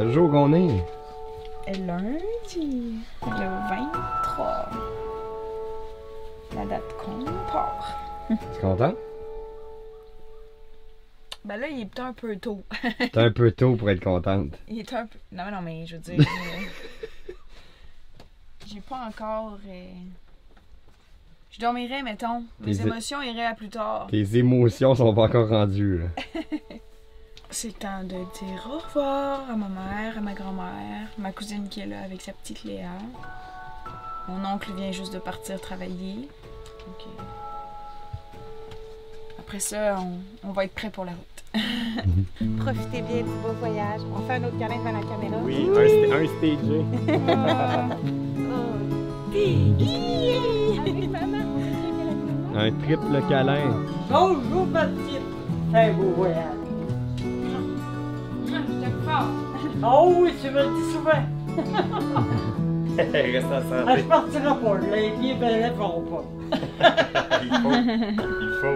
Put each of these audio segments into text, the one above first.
Quel jour qu'on est? Lundi, le 23. La date qu'on part. Tu es content? Ben là, il est peut-être un peu tôt. T'es un peu tôt pour être contente. Il est un peu... Non, mais je veux dire... j'ai pas encore... Je dormirais, mettons. Mes émotions iraient à plus tard. Tes émotions sont pas encore rendues, là. C'est temps de dire au revoir à ma mère, à ma grand-mère, ma cousine qui est là avec sa petite Léa. Mon oncle vient juste de partir travailler. Donc, après ça, on va être prêt pour la route. Profitez bien du beau voyage. On fait un autre câlin devant la caméra. Oui, un stagé. Avec maman. Un triple câlin. Bonjour, ma petite. Un beau voyage. Je t'aime fort. Oh oui, tu me le dis souvent. Reste en santé. Ah, je partirai pas. Les pieds ne lèveront pas. Il faut.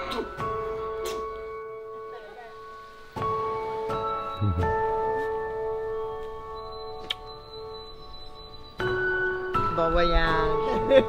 Bon voyage.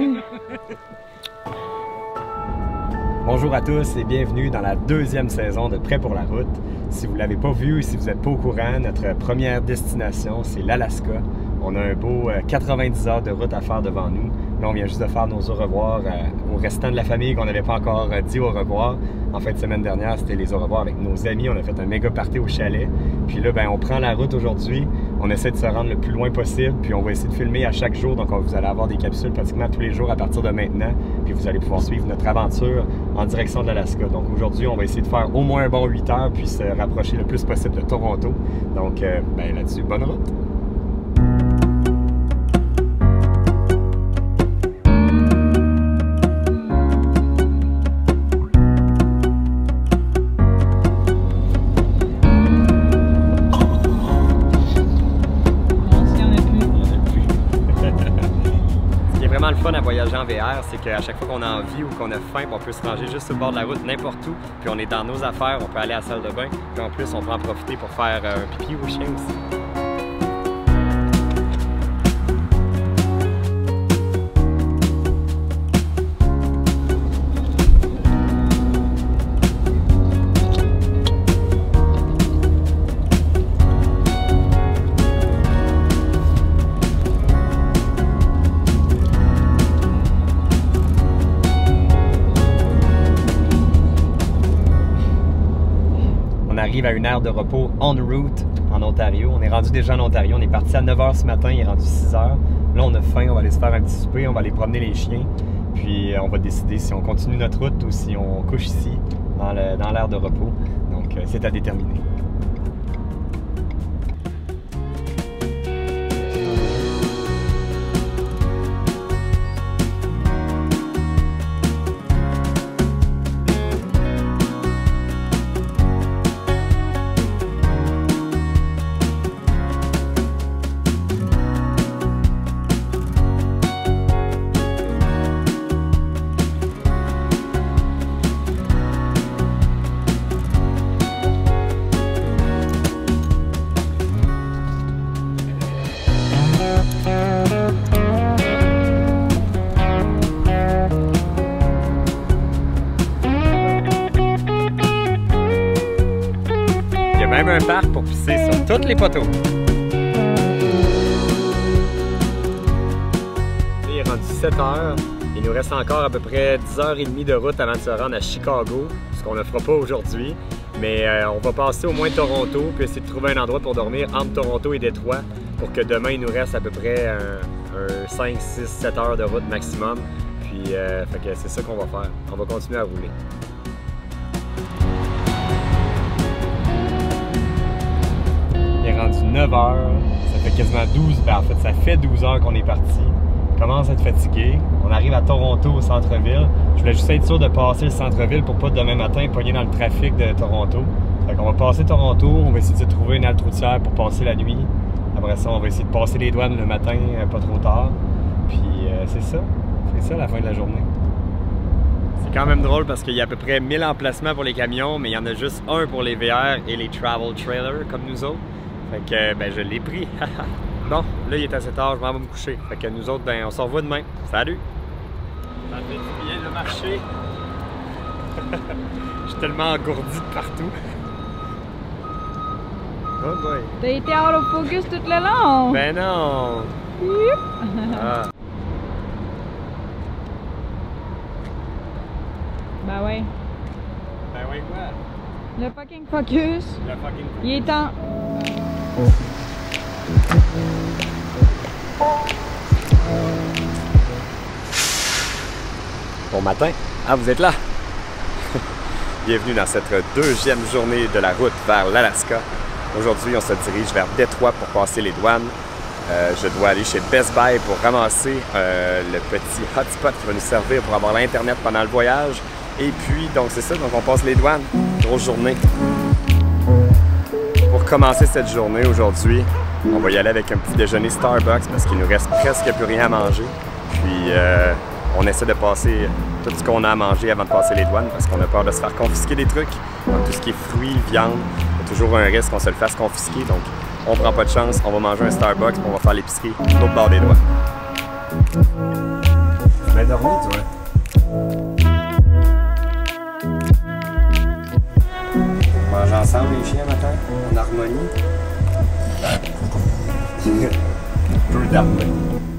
Bonjour à tous et bienvenue dans la deuxième saison de Prêt pour la route. Si vous ne l'avez pas vu et si vous n'êtes pas au courant, notre première destination, c'est l'Alaska. On a un beau 90 heures de route à faire devant nous. Là, on vient juste de faire nos au revoir au restant de la famille qu'on n'avait pas encore dit au revoir. En fin de semaine dernière, c'était les au revoir avec nos amis. On a fait un méga party au chalet. Puis là, ben, on prend la route aujourd'hui. On essaie de se rendre le plus loin possible. Puis on va essayer de filmer à chaque jour. Donc, vous allez avoir des capsules pratiquement tous les jours à partir de maintenant. Puis vous allez pouvoir suivre notre aventure en direction de l'Alaska. Donc aujourd'hui, on va essayer de faire au moins un bon 8 heures puis se rapprocher le plus possible de Toronto. Donc, ben, là-dessus, bonne route! Le fun à voyager en VR, c'est qu'à chaque fois qu'on a envie ou qu'on a faim, on peut se ranger juste sur le bord de la route n'importe où, puis on est dans nos affaires, on peut aller à la salle de bain, puis en plus on peut en profiter pour faire un pipi au chien aussi. On arrive à une aire de repos en route en Ontario. On est rendu déjà en Ontario. On est parti à 9 h ce matin, il est rendu 6 h. Là, on a faim, on va aller se faire un petit souper, on va aller promener les chiens. Puis on va décider si on continue notre route ou si on couche ici, dans l'aire de repos. Donc, c'est à déterminer. Même un parc pour pisser sur tous les poteaux. Il est rendu 7 h. Il nous reste encore à peu près 10h30 de route avant de se rendre à Chicago, ce qu'on ne fera pas aujourd'hui. Mais on va passer au moins Toronto, puis essayer de trouver un endroit pour dormir entre Toronto et Détroit pour que demain il nous reste à peu près un 5, 6, 7 heures de route maximum. Puis fait que c'est ça qu'on va faire. On va continuer à rouler. Il est rendu 9 h, ça fait quasiment 12, ben en fait ça fait 12 heures qu'on est parti. On commence à être fatigué. On arrive à Toronto au centre-ville. Je voulais juste être sûr de passer le centre-ville pour pas demain matin pogner dans le trafic de Toronto. Fait qu'on va passer Toronto, on va essayer de trouver une halte routière pour passer la nuit. Après ça, on va essayer de passer les douanes le matin, pas trop tard. Puis c'est ça la fin de la journée. C'est quand même drôle parce qu'il y a à peu près 1000 emplacements pour les camions, mais il y en a juste un pour les VR et les travel trailers comme nous autres. Fait que ben je l'ai pris. Bon, là il est assez tard, je m'en vais me coucher. Fait que nous autres, ben on se revoit demain. Salut! Ça fait du bien de marcher. Je suis tellement engourdi de partout. Oh boy! T'as été out of focus tout le long! Ben non! Ah. Ben ouais. Ben oui, quoi? Le fucking focus. Le fucking... Il est temps. Bon matin. Ah, vous êtes là? Bienvenue dans cette deuxième journée de la route vers l'Alaska. Aujourd'hui, on se dirige vers Détroit pour passer les douanes. Je dois aller chez Best Buy pour ramasser le petit hotspot qui va nous servir pour avoir l'Internet pendant le voyage. Et puis, donc c'est ça, donc on passe les douanes. Grosse journée. Pour commencer cette journée aujourd'hui, on va y aller avec un petit déjeuner Starbucks parce qu'il nous reste presque plus rien à manger. Puis, on essaie de passer tout ce qu'on a à manger avant de passer les douanes parce qu'on a peur de se faire confisquer des trucs. Donc, tout ce qui est fruits, viande, il y a toujours un risque qu'on se le fasse confisquer. Donc, on prend pas de chance, on va manger un Starbucks puis on va faire l'épicerie de l'autre bord des doigts. Tu m'as dormi, toi? On mange ensemble, les chiens, matin, en harmonie. Peu d'harmonie.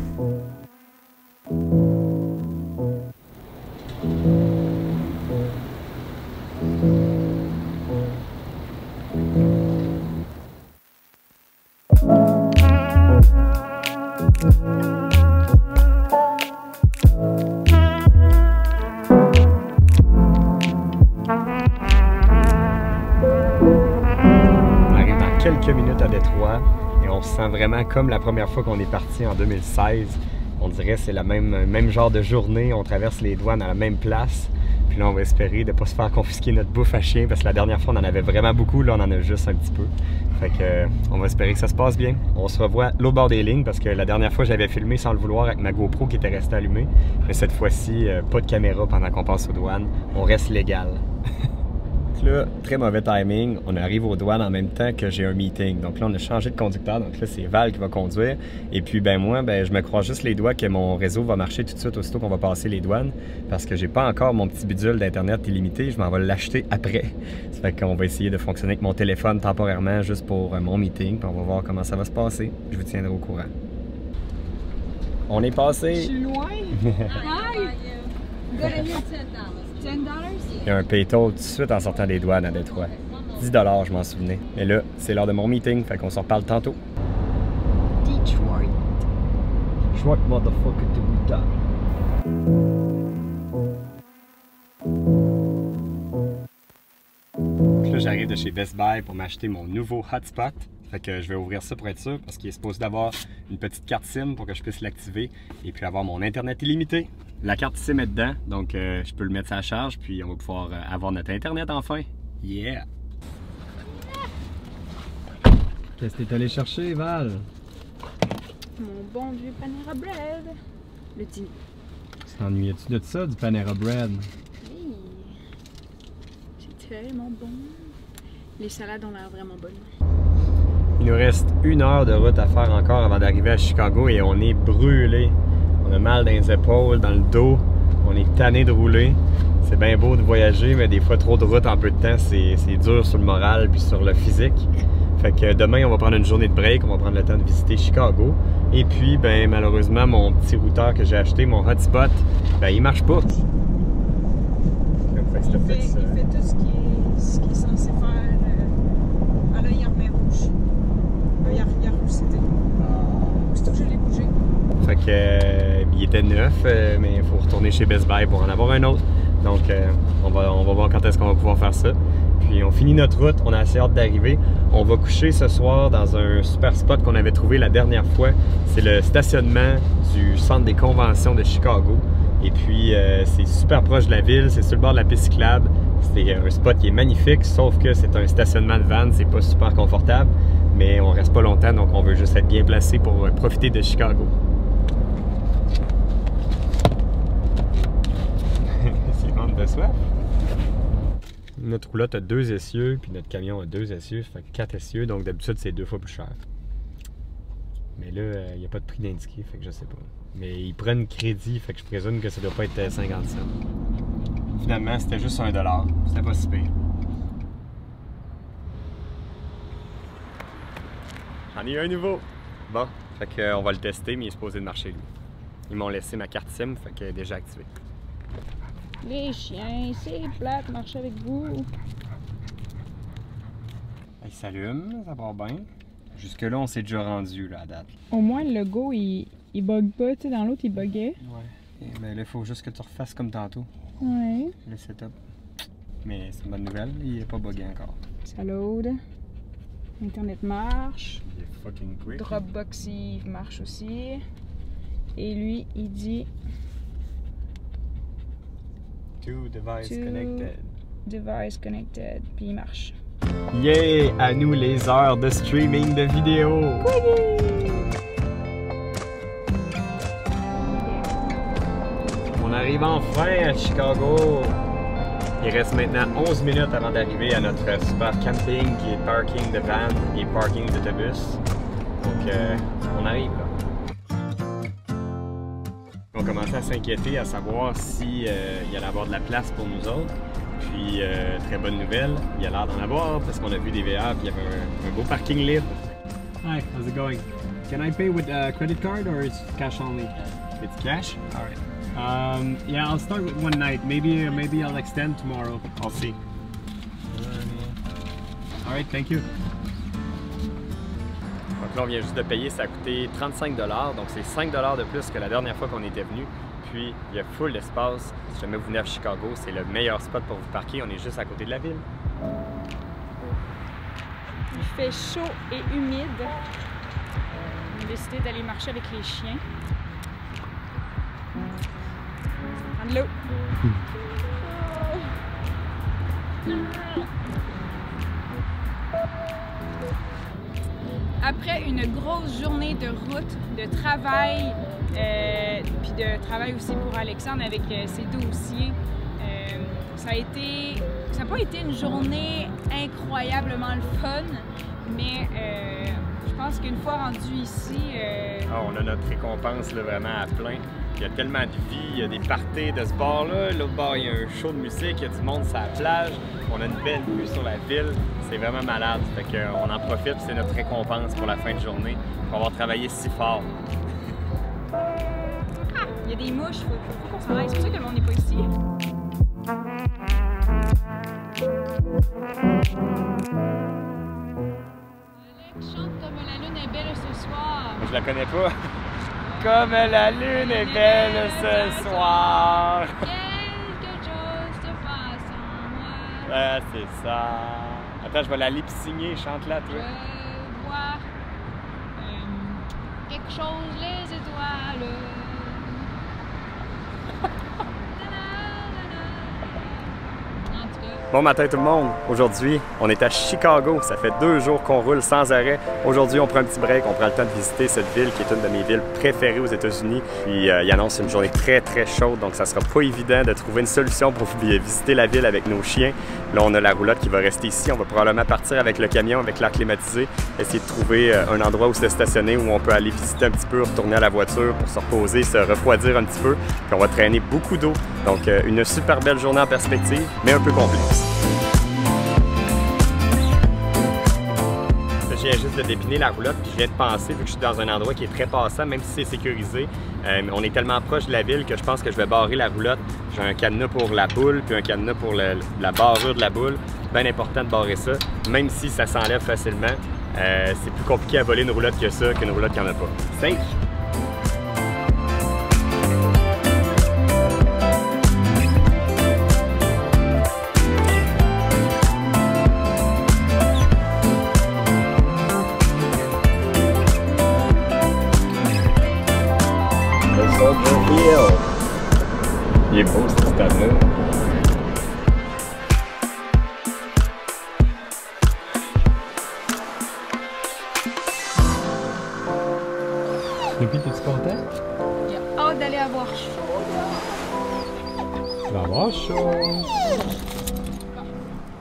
Quelques minutes à Détroit et on se sent vraiment comme la première fois qu'on est parti en 2016. On dirait que c'est le même genre de journée, on traverse les douanes à la même place. Puis là, on va espérer de ne pas se faire confisquer notre bouffe à chien parce que la dernière fois, on en avait vraiment beaucoup, là, on en a juste un petit peu. Fait que, on va espérer que ça se passe bien. On se revoit l'autre bord des lignes parce que la dernière fois, j'avais filmé sans le vouloir avec ma GoPro qui était restée allumée. Mais cette fois-ci, pas de caméra pendant qu'on passe aux douanes. On reste légal. Là, très mauvais timing, on arrive aux douanes en même temps que j'ai un meeting. Donc là, on a changé de conducteur, donc là, c'est Val qui va conduire. Et puis, ben moi, ben je me croise juste les doigts que mon réseau va marcher tout de suite aussitôt qu'on va passer les douanes parce que j'ai pas encore mon petit bidule d'Internet illimité, je m'en vais l'acheter après. Ça fait qu'on va essayer de fonctionner avec mon téléphone temporairement juste pour mon meeting, puis on va voir comment ça va se passer. Je vous tiendrai au courant. On est passé. Je suis loin. Il y a un pay-toll tout de suite en sortant des douanes à Détroit. 10 $, je m'en souvenais. Mais là, c'est l'heure de mon meeting, fait qu'on s'en reparle tantôt. Detroit. Detroit, motherfucker, to be done. Là, j'arrive de chez Best Buy pour m'acheter mon nouveau hotspot. Fait que je vais ouvrir ça pour être sûr parce qu'il est supposé d'avoir une petite carte SIM pour que je puisse l'activer et puis avoir mon Internet illimité. La carte SIM est dedans, donc je peux le mettre à la charge puis on va pouvoir avoir notre Internet enfin. Yeah! Qu'est-ce que t'es allé chercher, Val? Mon bon vieux Panera Bread. Le dîner. T'ennuyais-tu de ça, du Panera Bread? Oui. C'est tellement bon. Les salades ont l'air vraiment bonnes. Il nous reste 1 heure de route à faire encore avant d'arriver à Chicago et on est brûlé. On a mal dans les épaules, dans le dos. On est tanné de rouler. C'est bien beau de voyager, mais des fois trop de route en peu de temps, c'est dur sur le moral puis sur le physique. Fait que demain, on va prendre une journée de break, on va prendre le temps de visiter Chicago. Et puis, ben malheureusement, mon petit routeur que j'ai acheté, mon hotspot, ben il marche pas. Il fait tout ce qui est censé faire. Ah là, il remet rouge. Il a rouge, c'était. Surtout que je l'ai bougé. Fait que il était neuf, mais il faut retourner chez Best Buy pour en avoir un autre. Donc on va voir quand est-ce qu'on va pouvoir faire ça. Puis on finit notre route, on a assez hâte d'arriver. On va coucher ce soir dans un super spot qu'on avait trouvé la dernière fois. C'est le stationnement du centre des conventions de Chicago. Et puis c'est super proche de la ville, c'est sur le bord de la piste cyclable. C'est un spot qui est magnifique, sauf que c'est un stationnement de van, c'est pas super confortable. Mais on reste pas longtemps, donc on veut juste être bien placé pour profiter de Chicago. C'est vente de soif. Notre roulotte a 2 essieux, puis notre camion a 2 essieux, ça fait 4 essieux, donc d'habitude c'est 2 fois plus cher. Mais là, il n'y a pas de prix d'indiqué, fait que je sais pas. Mais ils prennent crédit, fait que je présume que ça doit pas être 50 cents. Finalement, c'était juste $1. C'était pas si pire. J'en ai eu un nouveau. Bon, fait que on va le tester, mais il est supposé de marcher lui. Ils m'ont laissé ma carte SIM, fait qu'elle est déjà activée. Les chiens, c'est plate, marcher avec vous. Il s'allume, ça va bien. Jusque-là, on s'est déjà rendu là, à date. Au moins, le logo, il bug pas. Tu sais, dans l'autre, il buguait. Ouais. Mais là, il faut juste que tu refasses comme tantôt. Ouais. Le setup. Mais c'est une bonne nouvelle, il est pas bugué encore. Ça load. Internet marche. Il est fucking quick. Dropbox, il marche aussi. Et lui, il dit... Two devices connected. Device connected. Puis il marche. Yeah! À nous les heures de streaming de vidéos! On arrive enfin à Chicago! Il reste maintenant 11 minutes avant d'arriver à notre super camping qui est parking de van et parking d'autobus. Donc on arrive là. On commençait à s'inquiéter à savoir si il allait avoir de la place pour nous autres. Puis, très bonne nouvelle, il y a l'air d'en avoir parce qu'on a vu des VR puis il y avait un beau parking libre. Hi, how's it going? Can I pay with a credit card or it's cash only? It's cash? Alright. Yeah, I'll start with one night. Maybe I'll extend tomorrow. I'll see. Alright, thank you. Donc là, on vient juste de payer, ça a coûté 35$, donc c'est 5$ de plus que la dernière fois qu'on était venu. Puis, il y a full d'espace. Si jamais vous venez à Chicago, c'est le meilleur spot pour vous parquer. On est juste à côté de la ville. Il fait chaud et humide. On a décidé d'aller marcher avec les chiens. Prendre l'eau. Après une grosse journée de route, de travail, puis de travail aussi pour Alexandre avec ses dossiers, ça n'a pas été une journée incroyablement le fun, mais je pense qu'une fois rendu ici... on a notre récompense là, vraiment à plein. Il y a tellement de vie, il y a des parties de ce bar-là. L'autre bar, il y a un show de musique, il y a du monde sur la plage. On a une belle vue sur la ville. C'est vraiment malade. Fait qu'on en profite, c'est notre récompense pour la fin de journée. Pour avoir travaillé si fort. Il y a des mouches, faut qu'on s'en aille. C'est pour ça que le monde n'est pas ici. Alex chante comme la lune est belle ce soir. Je la connais pas. Comme la lune est belle ce soir. Quelque chose se passe en moi. Ah, c'est ça. Attends, je vais la lip-signer. Chante-la, toi. Je vois quelque chose, les étoiles. Bon matin tout le monde! Aujourd'hui, on est à Chicago. Ça fait 2 jours qu'on roule sans arrêt. Aujourd'hui, on prend un petit break. On prend le temps de visiter cette ville qui est une de mes villes préférées aux États-Unis. Puis, il annonce une journée très, très chaude. Donc, ça sera pas évident de trouver une solution pour visiter la ville avec nos chiens. Là, on a la roulotte qui va rester ici. On va probablement partir avec le camion, avec l'air climatisé. Essayer de trouver un endroit où se stationner, où on peut aller visiter un petit peu, retourner à la voiture pour se reposer, se refroidir un petit peu. Puis, on va traîner beaucoup d'eau. Donc, une super belle journée en perspective, mais un peu complexe. Je viens juste de dépiner la roulotte, puis je viens de penser, vu que je suis dans un endroit qui est très passant, même si c'est sécurisé, on est tellement proche de la ville que je pense que je vais barrer la roulotte. J'ai un cadenas pour la boule, puis un cadenas pour la barrure de la boule. Bien important de barrer ça, même si ça s'enlève facilement. C'est plus compliqué à voler une roulotte que ça, qu'une roulotte qui n'en a pas. Safe! Il est beau ce stade-là. Snoopy, t'es-tu content? Il a hâte d'aller avoir chaud. Tu vas avoir chaud.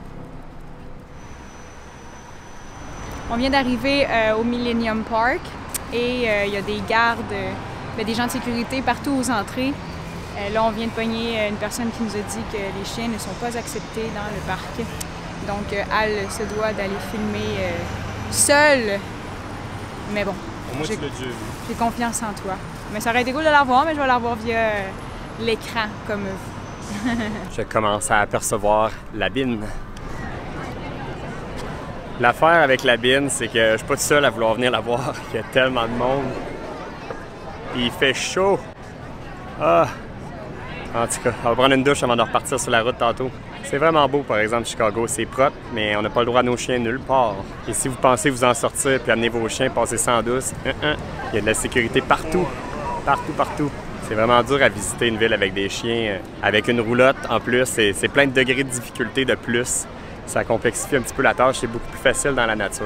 On vient d'arriver au Millennium Park et il y a des gardes, des gens de sécurité partout aux entrées. Là, on vient de pogner une personne qui nous a dit que les chiens ne sont pas acceptés dans le parc. Donc, Al se doit d'aller filmer seule. Mais bon, j'ai confiance en toi. Mais ça aurait été cool de la revoir, mais je vais la revoir via l'écran comme vous. Je commence à apercevoir la bine. L'affaire avec la bine, c'est que je suis pas tout seul à vouloir venir la voir. Il y a tellement de monde. Puis il fait chaud. Ah! En tout cas, on va prendre une douche avant de repartir sur la route tantôt. C'est vraiment beau, par exemple, Chicago. C'est propre, mais on n'a pas le droit à nos chiens nulle part. Et si vous pensez vous en sortir puis amener vos chiens, passer sans douce, il y a de la sécurité partout. Partout. C'est vraiment dur à visiter une ville avec des chiens, avec une roulotte en plus. C'est plein de degrés de difficulté de plus. Ça complexifie un petit peu la tâche. C'est beaucoup plus facile dans la nature.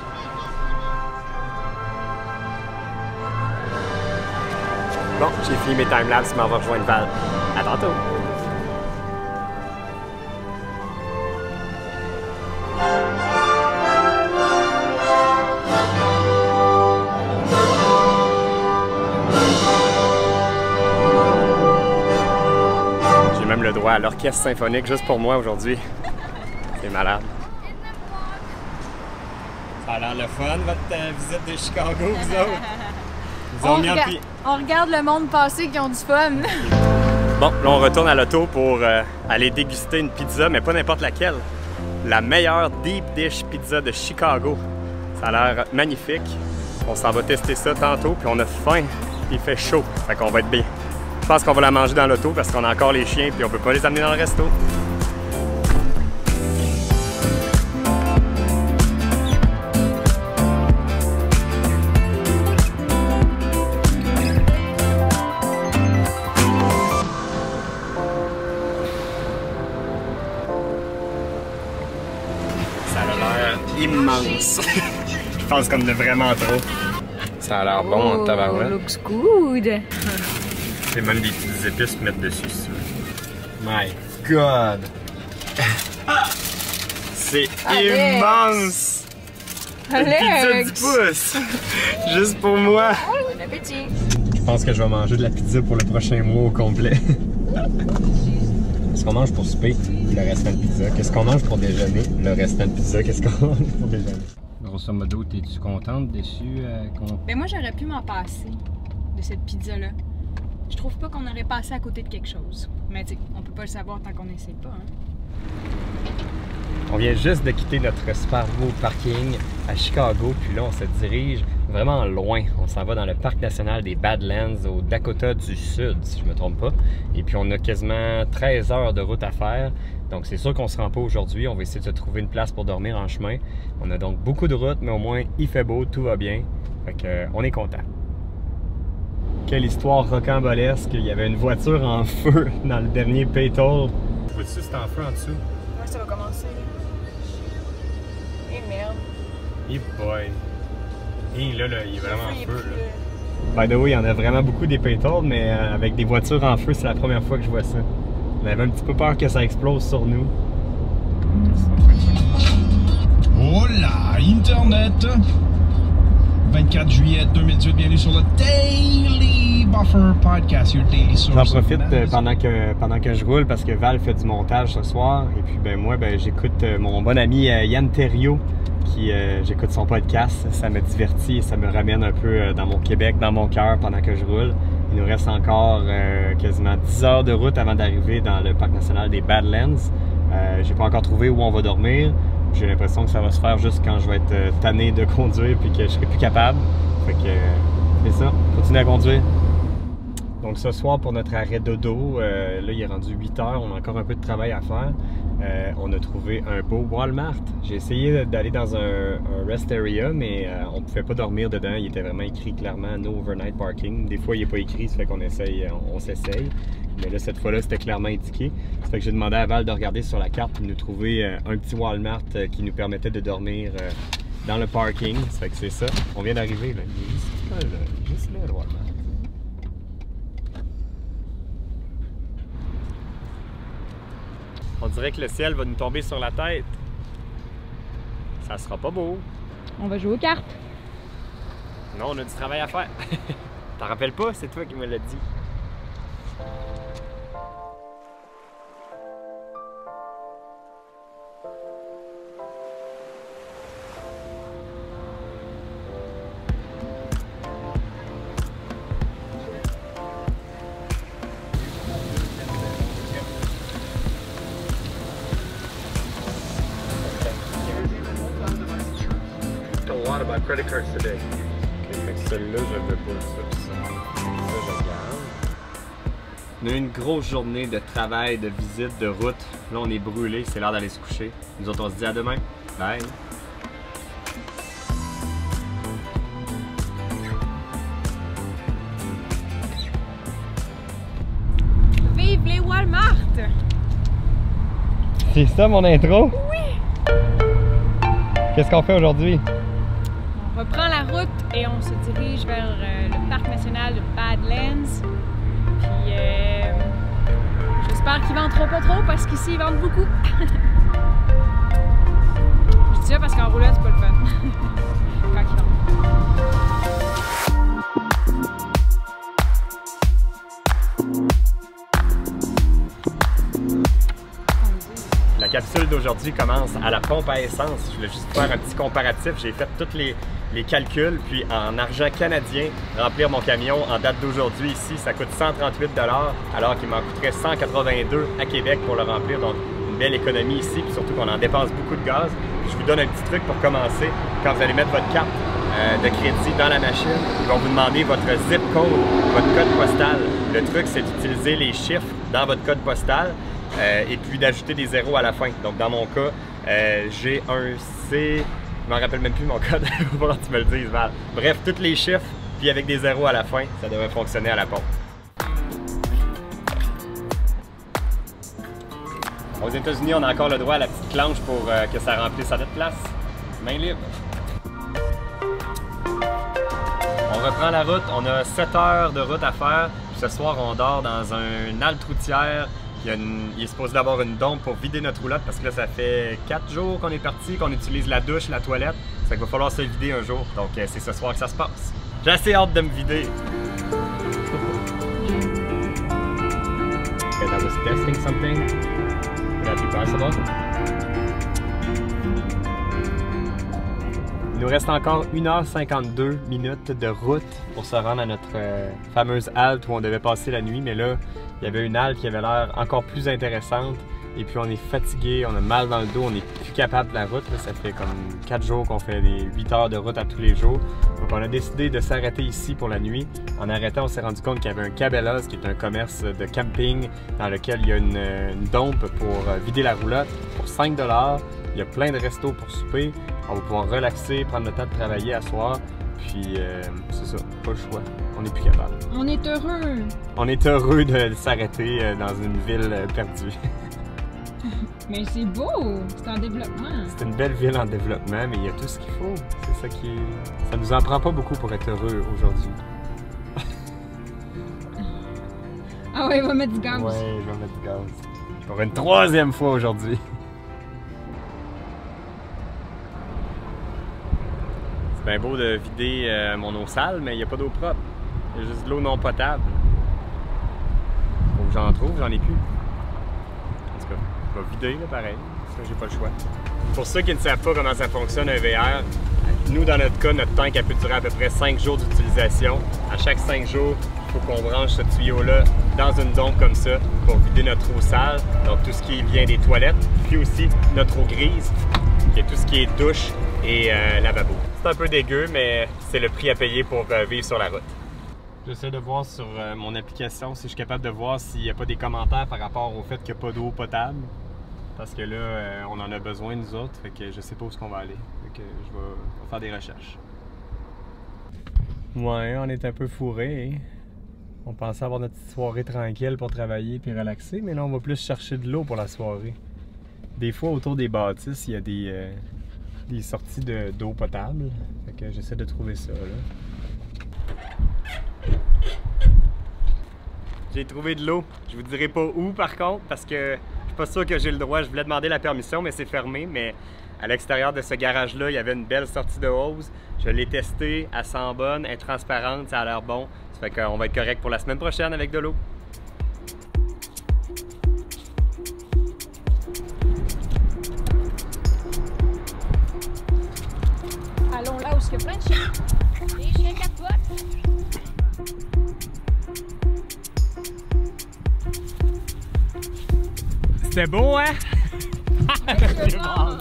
Bon, j'ai fini mes timelapses, mais on va rejoindre Val. À tantôt! J'ai même le droit à l'orchestre symphonique juste pour moi aujourd'hui. C'est malade. Ça a l'air le fun, votre visite de Chicago, vous autres? On regarde le monde passer qui ont du fun. Bon, là on retourne à l'auto pour aller déguster une pizza, mais pas n'importe laquelle. La meilleure deep dish pizza de Chicago. Ça a l'air magnifique. On s'en va tester ça tantôt, puis on a faim. Il fait chaud, fait qu'on va être bien. Je pense qu'on va la manger dans l'auto parce qu'on a encore les chiens, puis on peut pas les amener dans le resto. Immense. Je pense qu'on en a vraiment trop. Ça a l'air bon en tabarouette. Looks good. C'est même des petites épices pour mettre dessus. My God! C'est immense! Une pizza 10 pouces! Juste pour moi! Bon appétit! Je pense que je vais manger de la pizza pour le prochain mois au complet. Qu'est-ce qu'on mange pour souper? Le restant de pizza. Qu'est-ce qu'on mange pour déjeuner? Le restant de pizza. Qu'est-ce qu'on mange pour déjeuner? Grosso modo, es-tu contente, déçue? Ben moi, j'aurais pu m'en passer de cette pizza-là. Je trouve pas qu'on aurait passé à côté de quelque chose. Mais tu sais, on peut pas le savoir tant qu'on n'essaie pas, hein? On vient juste de quitter notre super beau parking à Chicago, puis là, on se dirige vraiment loin. On s'en va dans le parc national des Badlands au Dakota du Sud, si je me trompe pas. Et puis, on a quasiment 13 heures de route à faire. Donc, c'est sûr qu'on se rend pas aujourd'hui. On va essayer de se trouver une place pour dormir en chemin. On a donc beaucoup de route, mais au moins, il fait beau, tout va bien. Fait que, on est content. Quelle histoire rocambolesque. Il y avait une voiture en feu dans le dernier Paytoll. Vois-tu, c'est en feu en dessous? Ouais, ça va commencer. Et merde. Et boy. Et là, il est vraiment en feu. By the way, il y en a vraiment beaucoup des Paytoll, mais avec des voitures en feu, c'est la première fois que je vois ça. On avait un petit peu peur que ça explose sur nous. Hola, Internet! 24 juillet 2018, bienvenue sur le Daily Buffer Podcast, your daily source. J'en profite pendant que je roule parce que Val fait du montage ce soir. Et puis ben moi, j'écoute mon bon ami Yann Terriot, qui j'écoute son podcast. Ça me divertit et ça me ramène un peu dans mon Québec, dans mon cœur pendant que je roule. Il nous reste encore quasiment 10 heures de route avant d'arriver dans le parc national des Badlands. J'ai pas encore trouvé où on va dormir. J'ai l'impression que ça va se faire juste quand je vais être tanné de conduire puis que je serai plus capable. Fait que c'est ça, continue à conduire. Donc ce soir pour notre arrêt dodo, là il est rendu 8 heures, on a encore un peu de travail à faire. On a trouvé un beau Walmart. J'ai essayé d'aller dans un rest area, mais on ne pouvait pas dormir dedans. Il était vraiment écrit clairement no overnight parking. Des fois il n'est pas écrit, ça fait qu'on essaye, on s'essaye. Mais là, cette fois-là, c'était clairement indiqué. Ça fait que j'ai demandé à Val de regarder sur la carte pour nous trouver un petit Walmart qui nous permettait de dormir dans le parking. Ça fait que c'est ça. On vient d'arriver, là. Il est juste là, juste là, le Walmart. On dirait que le ciel va nous tomber sur la tête. Ça sera pas beau. On va jouer aux cartes. Non, on a du travail à faire. T'en rappelles pas? C'est toi qui me l'as dit. Lot about credit cards today. Fait que celui-là, je veux pas ça. Ça, je regarde. On a eu une grosse journée de travail, de visite, de route. Là, on est brûlés, c'est l'heure d'aller se coucher. Nous autres, on se dit à demain. Bye! Vive les Walmart! C'est ça mon intro? Oui! Qu'est-ce qu'on fait aujourd'hui? On reprend la route et on se dirige vers le parc national de Badlands. Puis j'espère qu'ils ne vendront pas trop parce qu'ici ils vendent beaucoup. Je dis ça parce qu'en roulotte c'est pas le fun. Quand ils vendent. La capsule d'aujourd'hui commence à la pompe à essence. Je voulais juste faire un petit comparatif. J'ai fait tous les calculs, puis en argent canadien, remplir mon camion en date d'aujourd'hui ici, ça coûte 138 $, alors qu'il m'en coûterait 182 à Québec pour le remplir. Donc une belle économie ici, puis surtout qu'on en dépense beaucoup de gaz. Puis je vous donne un petit truc pour commencer. Quand vous allez mettre votre carte de crédit dans la machine, ils vont vous demander votre zip code, votre code postal. Le truc, c'est d'utiliser les chiffres dans votre code postal. Et puis d'ajouter des zéros à la fin. Donc dans mon cas, j'ai un C, je m'en rappelle même plus mon code, il va falloir que tu me le dises, Val. Bref, tous les chiffres, puis avec des zéros à la fin, ça devrait fonctionner à la pompe. Aux États-Unis, on a encore le droit à la petite clenche pour que ça remplisse à notre place. Main libre. On reprend la route, on a 7 heures de route à faire. Puis ce soir, on dort dans un halte routière. Il est supposé d'avoir une dompe pour vider notre roulotte parce que là, ça fait 4 jours qu'on est parti, qu'on utilise la douche, la toilette. Ça qu'il va falloir se vider un jour. Donc, c'est ce soir que ça se passe. J'ai assez hâte de me vider. Okay, that was testing something. Would that be possible? Il nous reste encore 1h52 minutes de route pour se rendre à notre fameuse halte où on devait passer la nuit, mais là, il y avait une halte qui avait l'air encore plus intéressante et puis on est fatigué, on a mal dans le dos, on n'est plus capable de la route. Là, ça fait comme 4 jours qu'on fait des 8 heures de route à tous les jours. Donc on a décidé de s'arrêter ici pour la nuit. En arrêtant, on s'est rendu compte qu'il y avait un Cabela's qui est un commerce de camping dans lequel il y a une dompe pour vider la roulotte pour 5 $. Il y a plein de restos pour souper. On va pouvoir relaxer, prendre le temps de travailler à soir. Puis c'est ça, pas le choix. On n'est plus capable. On est heureux! On est heureux de s'arrêter dans une ville perdue. Mais c'est beau! C'est en développement! C'est une belle ville en développement, mais il y a tout ce qu'il faut. C'est ça qui est... Ça nous en prend pas beaucoup pour être heureux aujourd'hui. Ah ouais, il va mettre du gaz! Ouais, je vais mettre du gaz. Pour une 3e fois aujourd'hui. C'est bien beau de vider mon eau sale, mais il n'y a pas d'eau propre. Il y a juste de l'eau non potable. Faut que j'en trouve, j'en ai plus. En tout cas, je vais vider là, pareil, parce que j'ai pas le choix. Pour ceux qui ne savent pas comment ça fonctionne un VR, nous dans notre cas, notre tank peut durer à peu près 5 jours d'utilisation. À chaque 5 jours, il faut qu'on branche ce tuyau-là dans une dompe comme ça pour vider notre eau sale, donc tout ce qui vient des toilettes, puis aussi notre eau grise, qui est tout ce qui est douche et lavabo. C'est un peu dégueu, mais c'est le prix à payer pour vivre sur la route. J'essaie de voir sur mon application si je suis capable de voir s'il n'y a pas des commentaires par rapport au fait qu'il n'y a pas d'eau potable. Parce que là, on en a besoin nous autres, fait que je sais pas où est-ce qu'on va aller. Fait que je vais faire des recherches. Ouais, on est un peu fourrés. Hein? On pensait avoir notre petite soirée tranquille pour travailler puis relaxer, mais là on va plus chercher de l'eau pour la soirée. Des fois autour des bâtisses, il y a des sorties d'eau potable. Fait que j'essaie de trouver ça là. J'ai trouvé de l'eau. Je vous dirai pas où par contre parce que je pas sûr que j'ai le droit. Je voulais demander la permission, mais c'est fermé. Mais à l'extérieur de ce garage-là, il y avait une belle sortie de hose. Je l'ai testé, elle sent bonne, elle est transparente, ça a l'air bon. Ça fait qu'on va être correct pour la semaine prochaine avec de l'eau. Allons là où il y a plein de chiens. Des chiens capotent. C'était beau, hein? C'est bon.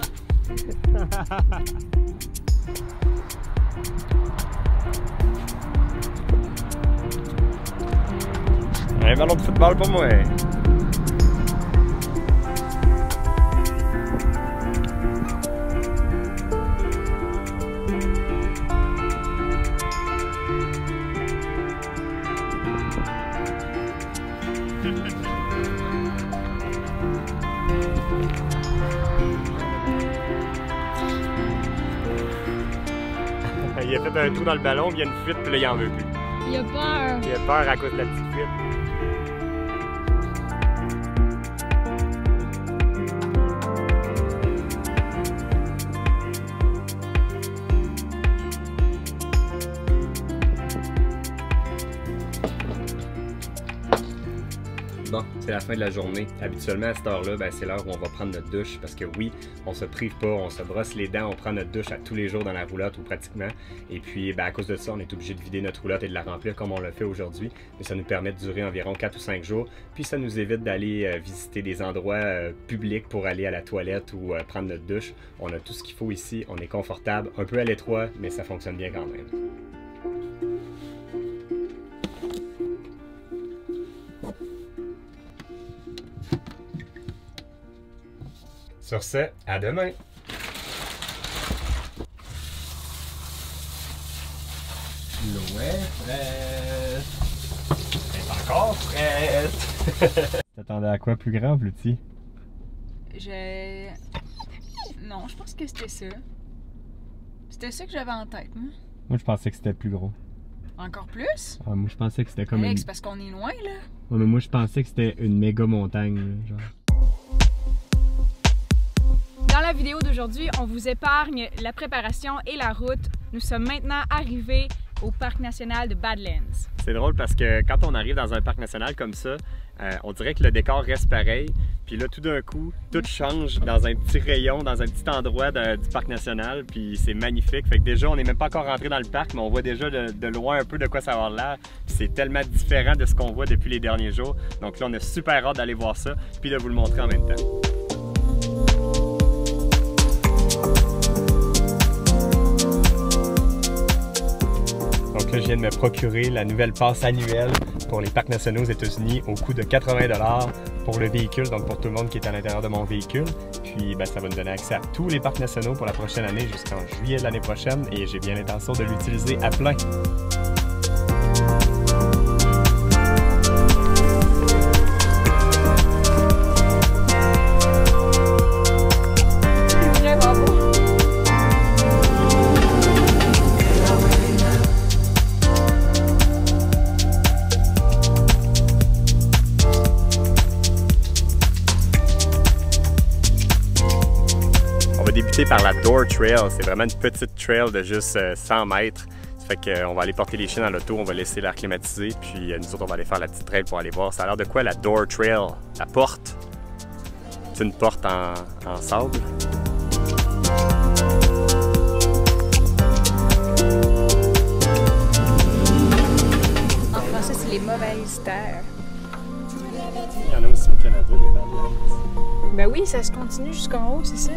Un ballon de football pour moi. Il a fait un trou dans le ballon, il y a une fuite, puis là, il en veut plus. Il a peur. Il a peur à cause de la petite fuite. Bon, c'est la fin de la journée. Habituellement, à cette heure-là, c'est l'heure où on va prendre notre douche parce que oui, on se prive pas, on se brosse les dents, on prend notre douche à tous les jours dans la roulotte ou pratiquement. Et puis, à cause de ça, on est obligé de vider notre roulotte et de la remplir comme on l'a fait aujourd'hui. Mais ça nous permet de durer environ 4 ou 5 jours. Puis ça nous évite d'aller visiter des endroits publics pour aller à la toilette ou prendre notre douche. On a tout ce qu'il faut ici, on est confortable, un peu à l'étroit, mais ça fonctionne bien quand même. Sur ce, à demain! L'eau est fraîche! Elle est encore fraîche! T'attendais à quoi, plus grand, plus petit? Non, je pense que c'était ça. C'était ça que j'avais en tête, moi. Moi, je pensais que c'était plus gros. Encore plus? Ah, moi, je pensais que c'était comme Alex, parce qu'on est loin, là. Ouais, mais moi, je pensais que c'était une méga montagne, là, genre. Dans la vidéo d'aujourd'hui, on vous épargne la préparation et la route. Nous sommes maintenant arrivés au parc national de Badlands. C'est drôle parce que quand on arrive dans un parc national comme ça, on dirait que le décor reste pareil. Puis là, tout d'un coup, tout change dans un petit rayon, dans un petit endroit du parc national. Puis c'est magnifique. Fait que déjà, on n'est même pas encore rentré dans le parc, mais on voit déjà de loin un peu de quoi ça va avoir l'air. Puis c'est tellement différent de ce qu'on voit depuis les derniers jours. Donc là, on a super hâte d'aller voir ça, puis de vous le montrer en même temps. Donc là, je viens de me procurer la nouvelle passe annuelle pour les parcs nationaux aux États-Unis au coût de 80 $ pour le véhicule, donc pour tout le monde qui est à l'intérieur de mon véhicule. Puis ça va nous donner accès à tous les parcs nationaux pour la prochaine année jusqu'en juillet de l'année prochaine et j'ai bien l'intention de l'utiliser à plein. Débuter par la Door Trail, c'est vraiment une petite trail de juste 100 mètres. Ça fait qu'on va aller porter les chiens dans l'auto, on va laisser l'air climatisé, puis nous autres on va aller faire la petite trail pour aller voir. Ça a l'air de quoi la Door Trail? La porte? C'est une porte en sable. En français, c'est les mauvaises terres. Il y en a aussi au Canada, des Badlands. Ben oui, ça se continue jusqu'en haut, c'est ça?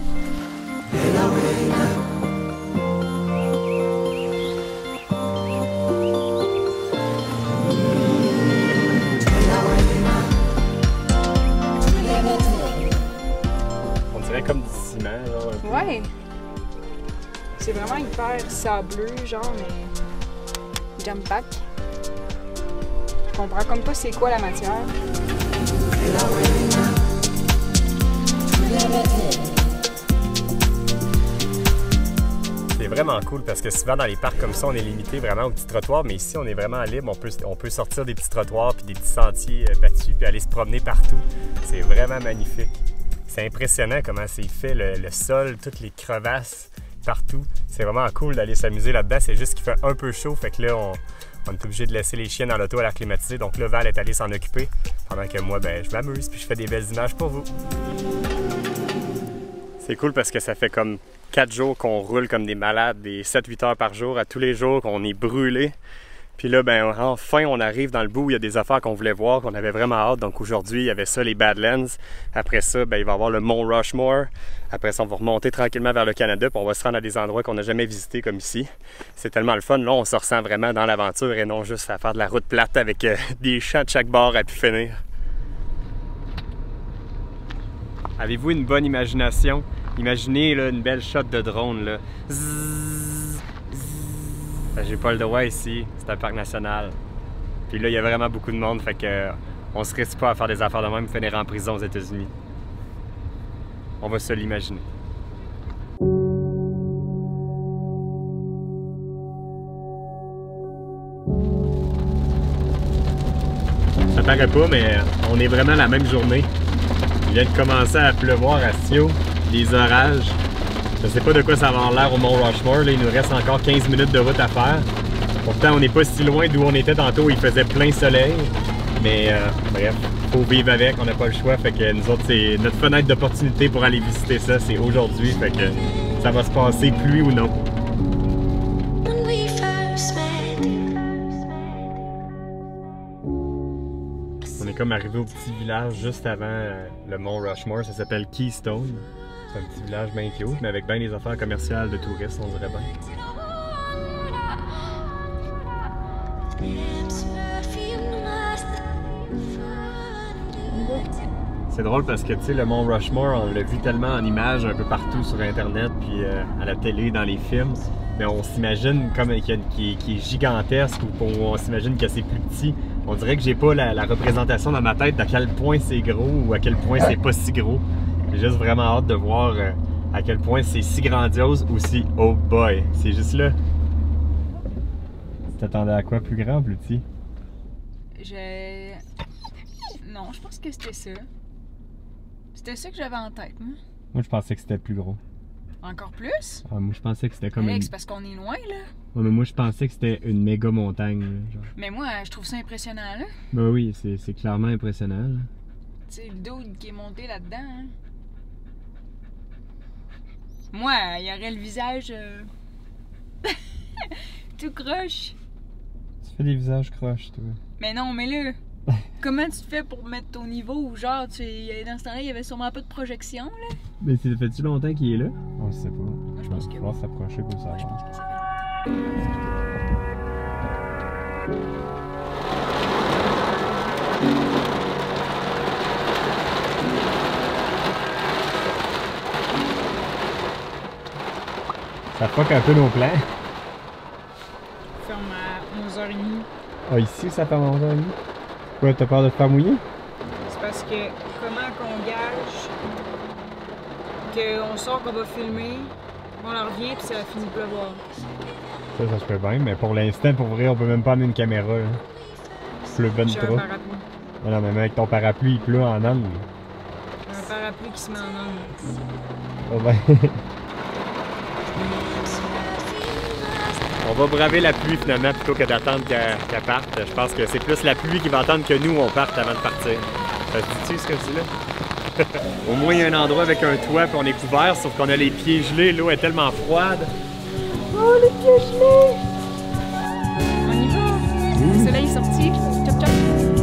On dirait comme du ciment, là. Ouais. C'est vraiment hyper sableux, genre, mais jump back. Je comprends comme pas c'est quoi la matière. vraiment cool parce que souvent dans les parcs comme ça, on est limité vraiment aux petits trottoirs, mais ici, on est vraiment libre. On peut sortir des petits trottoirs puis des petits sentiers battus puis aller se promener partout. C'est vraiment magnifique. C'est impressionnant comment c'est fait, le sol, toutes les crevasses partout. C'est vraiment cool d'aller s'amuser là-dedans. C'est juste qu'il fait un peu chaud, fait que là, on est obligé de laisser les chiens dans l'auto à l'air climatisé. Donc là, Val est allée s'en occuper pendant que moi, ben, je m'amuse puis je fais des belles images pour vous. C'est cool parce que ça fait comme 4 jours qu'on roule comme des malades, des 7-8 heures par jour, à tous les jours, qu'on est brûlé. Puis là, ben, enfin, on arrive dans le bout où il y a des affaires qu'on voulait voir, qu'on avait vraiment hâte. Donc aujourd'hui, il y avait ça, les Badlands. Après ça, ben, il va y avoir le Mont Rushmore. Après ça, on va remonter tranquillement vers le Canada, puis on va se rendre à des endroits qu'on n'a jamais visités comme ici. C'est tellement le fun. Là, on se ressent vraiment dans l'aventure et non juste à faire de la route plate avec des champs de chaque bord à pu finir. Avez-vous une bonne imagination? Imaginez là, une belle shot de drone. Là. J'ai pas le droit ici, c'est un parc national. Puis là, il y a vraiment beaucoup de monde, fait que on se risque pas à faire des affaires de même, finir en prison aux États-Unis. On va se l'imaginer. Ça paraît pas, mais on est vraiment la même journée. Il vient de commencer à pleuvoir à Sio, des orages. Je sais pas de quoi ça va avoir l'air au Mont Rushmore, là, il nous reste encore 15 minutes de route à faire. Pourtant, on n'est pas si loin d'où on était tantôt, il faisait plein soleil. Mais bref, faut vivre avec, on n'a pas le choix. Fait que nous autres, c'est notre fenêtre d'opportunité pour aller visiter ça, c'est aujourd'hui. Fait que ça va se passer, pluie ou non. On est comme arrivé au petit village juste avant le Mont Rushmore, ça s'appelle Keystone. C'est un petit village bien cute, mais avec bien des affaires commerciales de touristes, on dirait bien. C'est drôle parce que, tu sais, le Mont Rushmore, on l'a vu tellement en images un peu partout sur Internet, puis à la télé, dans les films. Mais on s'imagine comme qui est gigantesque ou on s'imagine que c'est plus petit. On dirait que j'ai pas la représentation dans ma tête d'à quel point c'est gros ou à quel point c'est pas si gros. J'ai juste vraiment hâte de voir à quel point c'est si grandiose ou si oh boy, c'est juste là. Tu t'attendais à quoi, plus grand ou plus petit? Non, je pense que c'était ça. C'était ça que j'avais en tête, moi. Moi, je pensais que c'était plus gros. Encore plus? Ah, moi, je pensais que c'était comme Alex, c'est parce qu'on est loin, là. Ouais, mais moi, je pensais que c'était une méga montagne, là, genre. Mais moi, je trouve ça impressionnant, là. Ben oui, c'est clairement impressionnant, là. Tu sais, le dude qui est monté là-dedans, hein. Moi, il y aurait le visage tout croche. Tu fais des visages croches, toi. Mais non, mais là, comment tu fais pour mettre ton niveau ou genre, dans ce temps-là, il y avait sûrement pas de projection, là? Mais ça fait-tu longtemps qu'il est là? On sait pas. Moi, je pense que va s'approcher pour savoir. Je pense que ça fait Ça fuck un peu nos plans. ferme à 11h30. Ah, ici, ça ferme à 11h30? Quoi, t'as peur de te faire mouiller? C'est parce que comment qu'on gage qu'on sort, qu'on va filmer, on en revient puis ça a fini de pleuvoir. Ça se peut bien, mais pour l'instant, pour vrai, on peut même pas amener une caméra. Là. Il pleut ben J'ai un trop. parapluie. Non, mais même avec ton parapluie, il pleut en angle. Un parapluie qui se met en angle. Oh ben. On va braver la pluie finalement plutôt que d'attendre qu'elle parte. Je pense que c'est plus la pluie qui va attendre que nous on parte avant de partir. Ça se dit-tu ce que je dis là? Au moins il y a un endroit avec un toit puis on est couvert, sauf qu'on a les pieds gelés, l'eau est tellement froide. Oh les pieds gelés! On y va! Le soleil est sorti. Chop chop!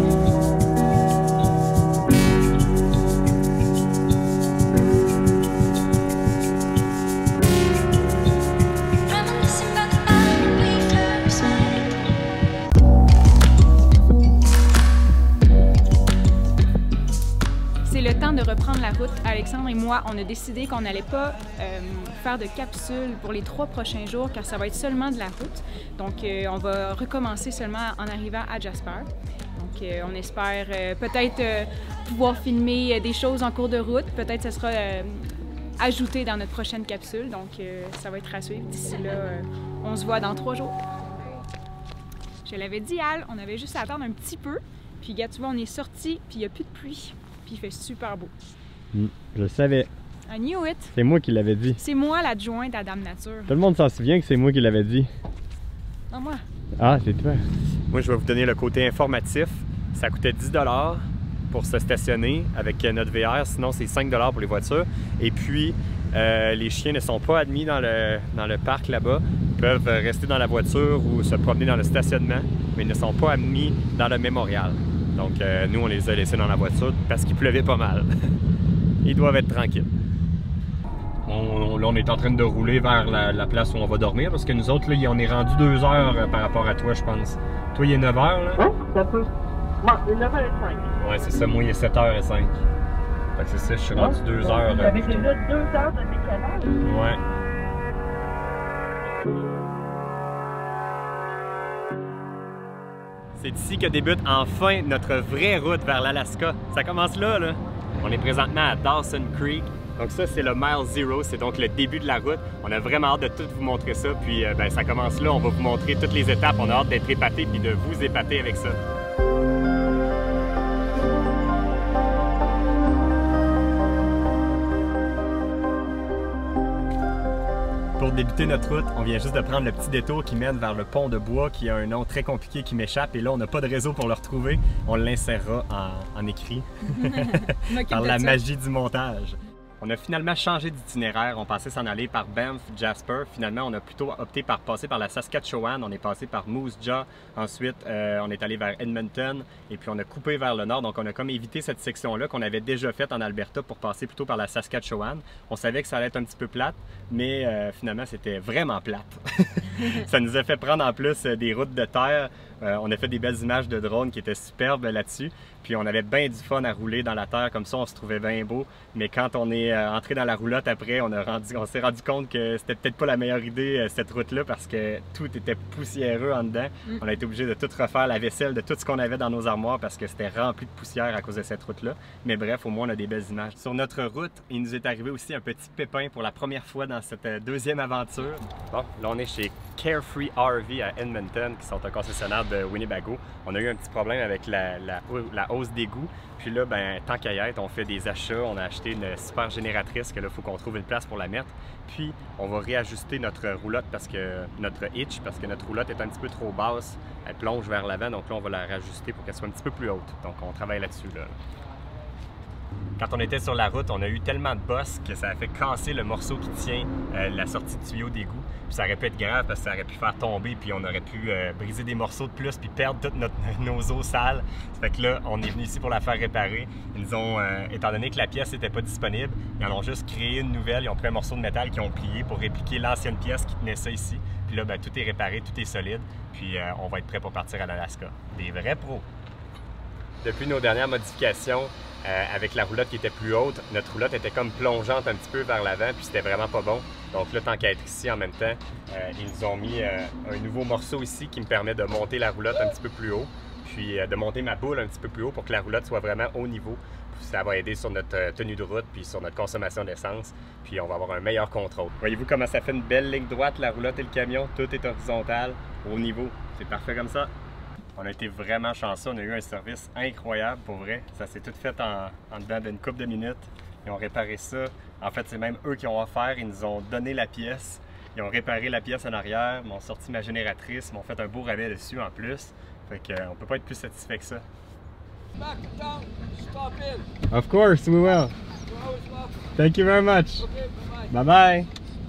De reprendre la route, Alexandre et moi, on a décidé qu'on n'allait pas faire de capsule pour les 3 prochains jours car ça va être seulement de la route. Donc on va recommencer seulement en arrivant à Jasper. Donc on espère peut-être pouvoir filmer des choses en cours de route. Peut-être ce sera ajouter dans notre prochaine capsule. Donc, ça va être à suivre. D'ici là, on se voit dans 3 jours. Je l'avais dit, Al, on avait juste à attendre un petit peu. Puis, regarde, tu vois, on est sorti, puis il n'y a plus de pluie. Puis, il fait super beau. Je le savais. I knew it. C'est moi qui l'avais dit. C'est moi l'adjointe à Dame Nature. Tout le monde s'en souvient que c'est moi qui l'avais dit. Non, moi. Ah, c'est toi. Moi, je vais vous donner le côté informatif. Ça coûtait 10 $ pour se stationner avec notre VR. Sinon, c'est 5 $ pour les voitures. Et puis, les chiens ne sont pas admis dans le parc là-bas. Ils peuvent rester dans la voiture ou se promener dans le stationnement, mais ils ne sont pas admis dans le mémorial. Donc, nous, on les a laissés dans la voiture parce qu'il pleuvait pas mal. Ils doivent être tranquilles. Là, on est en train de rouler vers la place où on va dormir parce que nous autres, là, on est rendu 2 heures par rapport à toi, je pense. Toi, il est 9 h, là? Oui, ça peut. Bon, il est 9h05. Ouais, c'est ça. Moi, il est 7h05. Fait que c'est ça, je suis rendu 2 heures. Vous avez déjà 2 heures de décalage? Ouais. C'est ici que débute enfin notre vraie route vers l'Alaska. Ça commence là, là. On est présentement à Dawson Creek. Donc ça, c'est le Mile Zero, c'est donc le début de la route. On a vraiment hâte de tout vous montrer ça, puis ben, ça commence là, on va vous montrer toutes les étapes. On a hâte d'être épatés puis de vous épater avec ça. Pour débuter notre route, on vient juste de prendre le petit détour qui mène vers le pont de bois, qui a un nom très compliqué qui m'échappe, et là, on n'a pas de réseau pour le retrouver. On l'insérera en écrit par la magie du montage. On a finalement changé d'itinéraire. On pensait s'en aller par Banff, Jasper. Finalement, on a plutôt opté par passer par la Saskatchewan. On est passé par Moose Jaw. Ensuite, on est allé vers Edmonton. Et puis, on a coupé vers le nord. Donc, on a comme évité cette section-là qu'on avait déjà faite en Alberta pour passer plutôt par la Saskatchewan. On savait que ça allait être un petit peu plate, mais finalement, c'était vraiment plate. Ça nous a fait prendre en plus des routes de terre. On a fait des belles images de drone qui étaient superbes là-dessus. Puis on avait bien du fun à rouler dans la terre, comme ça on se trouvait bien beau. Mais quand on est entré dans la roulotte après, on s'est rendu compte que c'était peut-être pas la meilleure idée cette route-là parce que tout était poussiéreux en dedans. On a été obligé de tout refaire, la vaisselle, de tout ce qu'on avait dans nos armoires parce que c'était rempli de poussière à cause de cette route-là. Mais bref, au moins on a des belles images. Sur notre route, il nous est arrivé aussi un petit pépin pour la première fois dans cette deuxième aventure. Bon, là on est chez Carefree RV à Edmonton, qui sont un concessionnaire de Winnebago. On a eu un petit problème avec la hausse d'égout. Puis là, ben, tant qu'à y être, on fait des achats. On a acheté une super génératrice que là, il faut qu'on trouve une place pour la mettre. Puis, on va réajuster notre roulotte notre hitch, parce que notre roulotte est un petit peu trop basse. Elle plonge vers l'avant, donc là, on va la réajuster pour qu'elle soit un petit peu plus haute. Donc, on travaille là-dessus, là. Quand on était sur la route, on a eu tellement de bosses que ça a fait casser le morceau qui tient la sortie de tuyau d'égout. Puis ça aurait pu être grave parce que ça aurait pu faire tomber, puis on aurait pu briser des morceaux de plus puis perdre toutes nos eaux sales. Ça fait que là, on est venu ici pour la faire réparer. Ils nous ont, étant donné que la pièce n'était pas disponible, ils en ont juste créé une nouvelle. Ils ont pris un morceau de métal qu'ils ont plié pour répliquer l'ancienne pièce qui tenait ça ici. Puis là, ben, tout est réparé, tout est solide. Puis on va être prêt pour partir à l'Alaska. Des vrais pros! Depuis nos dernières modifications, avec la roulotte qui était plus haute, notre roulotte était comme plongeante un petit peu vers l'avant, puis c'était vraiment pas bon. Donc là, tant qu'à être ici en même temps, ils nous ont mis un nouveau morceau ici qui me permet de monter la roulotte un petit peu plus haut, puis de monter ma boule un petit peu plus haut pour que la roulotte soit vraiment au niveau. Puis ça va aider sur notre tenue de route, puis sur notre consommation d'essence, puis on va avoir un meilleur contrôle. Voyez-vous comment ça fait une belle ligne droite, la roulotte et le camion? Tout est horizontal, au niveau. C'est parfait comme ça. On a été vraiment chanceux, on a eu un service incroyable pour vrai. Ça s'est tout fait en dedans d'une couple de minutes. Ils ont réparé ça. En fait, c'est même eux qui ont offert, ils nous ont donné la pièce. Ils ont réparé la pièce en arrière, m'ont sorti ma génératrice, m'ont fait un beau rabais dessus en plus. Fait qu'on peut pas être plus satisfait que ça. Of course, we will. Thank you very much. Bye bye.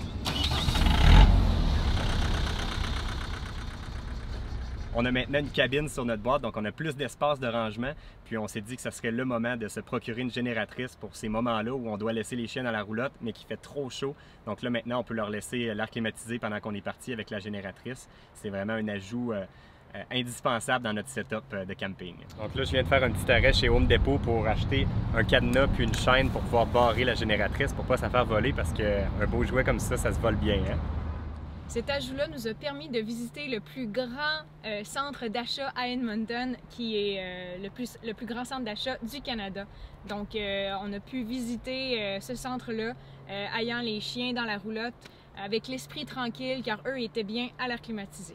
On a maintenant une cabine sur notre boîte, donc on a plus d'espace de rangement. Puis on s'est dit que ce serait le moment de se procurer une génératrice pour ces moments-là où on doit laisser les chiens dans la roulotte, mais qu'il fait trop chaud. Donc là, maintenant, on peut leur laisser l'air climatisé pendant qu'on est parti avec la génératrice. C'est vraiment un ajout indispensable dans notre setup de camping. Donc là, je viens de faire un petit arrêt chez Home Depot pour acheter un cadenas puis une chaîne pour pouvoir barrer la génératrice pour pas se faire voler, parce qu'un beau jouet comme ça, ça se vole bien, hein? On a fait un petit arrêt chez Home Depot pour acheter un cadenas puis une chaîne pour pouvoir barrer la génératrice pour pas se faire voler, parce qu'un beau jouet comme ça, ça se vole bien, hein? On a fait un petit arrêt chez Home Depot pour acheter un cadenas puis une chaîne pour pouvoir barrer la génératrice pour pas se faire voler, parce qu'un beau jouet comme ça, ça se vole bien, hein? On a fait un petit arrêt chez Home Depot pour acheter un cadenas puis une chaîne pour pouvoir barrer la génératrice pour pas se faire voler, parce qu'un beau jouet comme ça, ça se vole bien, hein? Cet ajout-là nous a permis de visiter le plus grand centre d'achat à Edmonton, qui est le plus grand centre d'achat du Canada. Donc, on a pu visiter ce centre-là, ayant les chiens dans la roulotte, avec l'esprit tranquille, car eux étaient bien à l'air climatisé.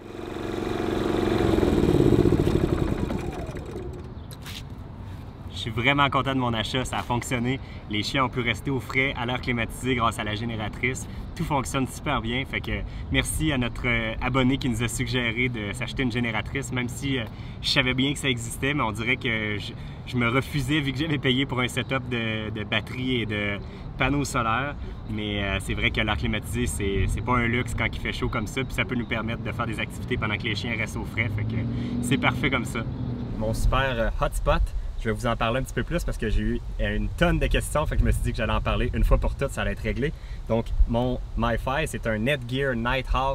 Je suis vraiment content de mon achat, ça a fonctionné. Les chiens ont pu rester au frais, à l'air climatisé grâce à la génératrice. Tout fonctionne super bien, fait que merci à notre abonné qui nous a suggéré de s'acheter une génératrice, même si je savais bien que ça existait, mais on dirait que je me refusais vu que j'avais payé pour un setup de batterie et de panneaux solaires. Mais c'est vrai que l'air climatisé, c'est pas un luxe quand il fait chaud comme ça, puis ça peut nous permettre de faire des activités pendant que les chiens restent au frais, fait que c'est parfait comme ça. Mon super hotspot, je vais vous en parler un petit peu plus parce que j'ai eu une tonne de questions, fait que je me suis dit que j'allais en parler une fois pour toutes, ça allait être réglé. Donc, mon MiFi, c'est un Netgear Nighthawk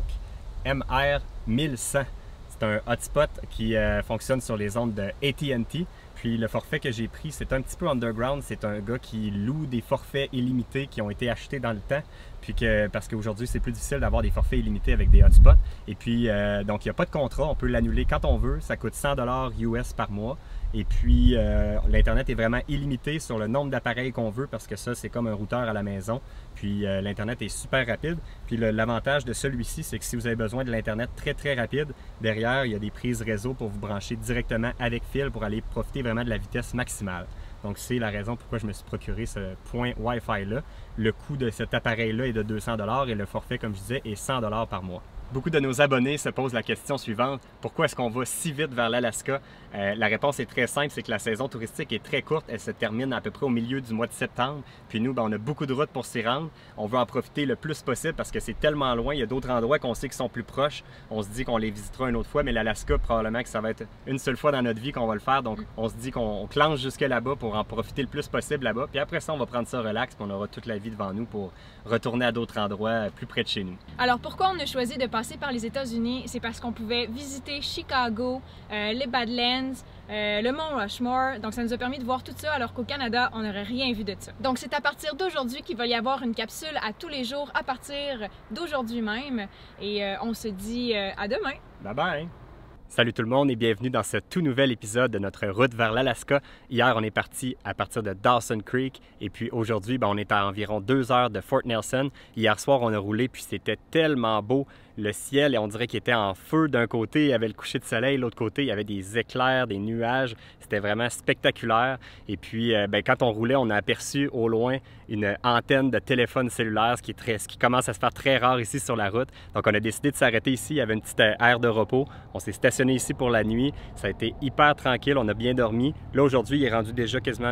MR1100. C'est un hotspot qui fonctionne sur les ondes de AT&T. Puis le forfait que j'ai pris, c'est un petit peu underground. C'est un gars qui loue des forfaits illimités qui ont été achetés dans le temps. Puis parce qu'aujourd'hui, c'est plus difficile d'avoir des forfaits illimités avec des hotspots. Et puis, donc, il n'y a pas de contrat. On peut l'annuler quand on veut. Ça coûte 100 $ US par mois. Et puis, l'Internet est vraiment illimité sur le nombre d'appareils qu'on veut parce que ça, c'est comme un routeur à la maison. Puis, l'Internet est super rapide. Puis, l'avantage de celui-ci, c'est que si vous avez besoin de l'Internet très, très rapide, derrière, il y a des prises réseau pour vous brancher directement avec fil pour aller profiter vraiment de la vitesse maximale. Donc, c'est la raison pourquoi je me suis procuré ce point Wi-Fi-là. Le coût de cet appareil-là est de 200 $ et le forfait, comme je disais, est 100 $ par mois. Beaucoup de nos abonnés se posent la question suivante, pourquoi est-ce qu'on va si vite vers l'Alaska? La réponse est très simple, c'est que la saison touristique est très courte, elle se termine à peu près au milieu du mois de septembre, puis nous, on a beaucoup de routes pour s'y rendre. On veut en profiter le plus possible parce que c'est tellement loin, il y a d'autres endroits qu'on sait qui sont plus proches, on se dit qu'on les visitera une autre fois, mais l'Alaska, probablement que ça va être une seule fois dans notre vie qu'on va le faire, donc on se dit qu'on clenche jusque là-bas pour en profiter le plus possible là-bas, puis après ça, on va prendre ça relax, puis on aura toute la vie devant nous pour retourner à d'autres endroits plus près de chez nous. Alors pourquoi on a choisi de passer par les États-Unis? C'est parce qu'on pouvait visiter Chicago, les Badlands, le Mont Rushmore. Donc ça nous a permis de voir tout ça alors qu'au Canada, on n'aurait rien vu de ça. Donc c'est à partir d'aujourd'hui qu'il va y avoir une capsule à tous les jours à partir d'aujourd'hui même. Et on se dit à demain. Bye bye! Salut tout le monde et bienvenue dans ce tout nouvel épisode de notre route vers l'Alaska. Hier, on est parti à partir de Dawson Creek et puis aujourd'hui, on est à environ 2 heures de Fort Nelson. Hier soir, on a roulé puis c'était tellement beau. Le ciel, et on dirait qu'il était en feu d'un côté, il y avait le coucher de soleil, l'autre côté, il y avait des éclairs, des nuages. C'était vraiment spectaculaire. Et puis, quand on roulait, on a aperçu au loin une antenne de téléphone cellulaire, ce qui commence à se faire très rare ici sur la route. Donc, on a décidé de s'arrêter ici. Il y avait une petite aire de repos. On s'est stationné ici pour la nuit. Ça a été hyper tranquille. On a bien dormi. Là, aujourd'hui, il est rendu déjà quasiment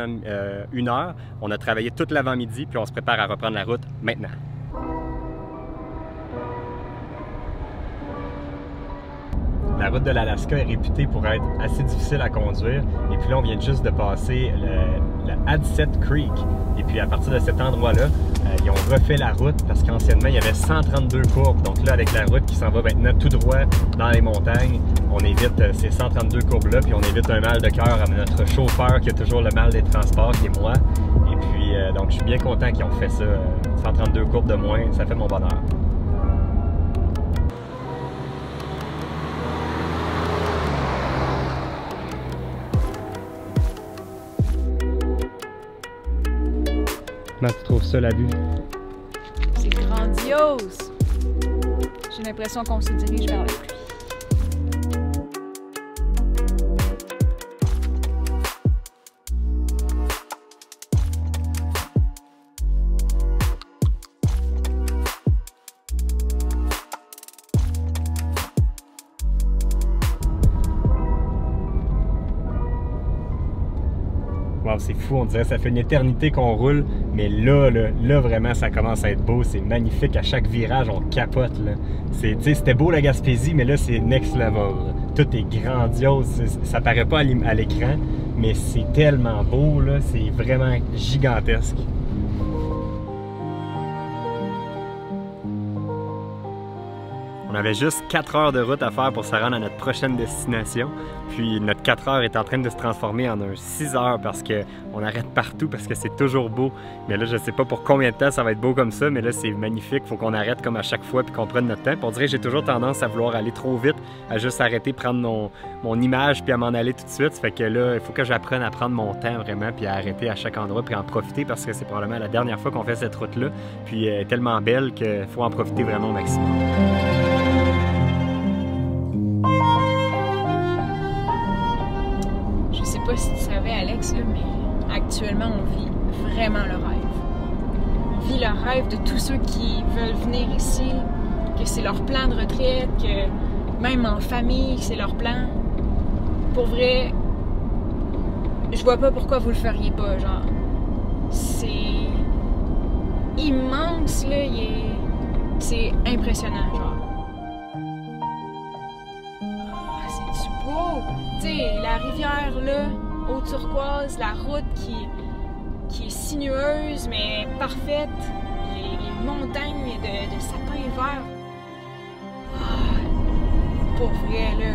1 heure. On a travaillé toute l'avant-midi, puis on se prépare à reprendre la route maintenant. La route de l'Alaska est réputée pour être assez difficile à conduire. Et puis là, on vient juste de passer le Adsett Creek. Et puis à partir de cet endroit-là, ils ont refait la route parce qu'anciennement, il y avait 132 courbes. Donc là, avec la route qui s'en va maintenant tout droit dans les montagnes, on évite ces 132 courbes-là. Puis on évite un mal de cœur à notre chauffeur qui a toujours le mal des transports, qui est moi. Et puis, donc je suis bien content qu'ils ont fait ça. 132 courbes de moins, ça fait mon bonheur. Comment tu trouves ça, la vue? C'est grandiose! J'ai l'impression qu'on se dirige vers la pluie. Wow, c'est fou, on dirait que ça fait une éternité qu'on roule, mais là, vraiment, ça commence à être beau, c'est magnifique, à chaque virage, on capote, là. C'était beau la Gaspésie, mais là, c'est next level, là. Tout est grandiose, ça paraît pas à l'écran, mais c'est tellement beau, là, c'est vraiment gigantesque. On avait juste 4 heures de route à faire pour se rendre à notre prochaine destination. Puis notre 4 heures est en train de se transformer en un 6 heures parce qu'on arrête partout parce que c'est toujours beau. Mais là, je sais pas pour combien de temps ça va être beau comme ça, mais là, c'est magnifique. Faut qu'on arrête comme à chaque fois puis qu'on prenne notre temps. Puis on dirait que j'ai toujours tendance à vouloir aller trop vite, à juste arrêter, prendre mon image puis à m'en aller tout de suite. Ça fait que là, il faut que j'apprenne à prendre mon temps vraiment puis à arrêter à chaque endroit puis en profiter parce que c'est probablement la dernière fois qu'on fait cette route-là. Puis elle est tellement belle qu'il faut en profiter vraiment au maximum. Je sais pas si tu savais, Alex, là, mais actuellement, on vit vraiment le rêve. On vit le rêve de tous ceux qui veulent venir ici, que c'est leur plan de retraite, que même en famille, c'est leur plan. Pour vrai, je vois pas pourquoi vous le feriez pas, genre. C'est immense, là, c'est impressionnant, genre. Ah, c'est-tu beau! Tu sais, la rivière, là, eau turquoise, la route qui est sinueuse, mais parfaite, les montagnes de sapins verts. Ah, pour vrai, là.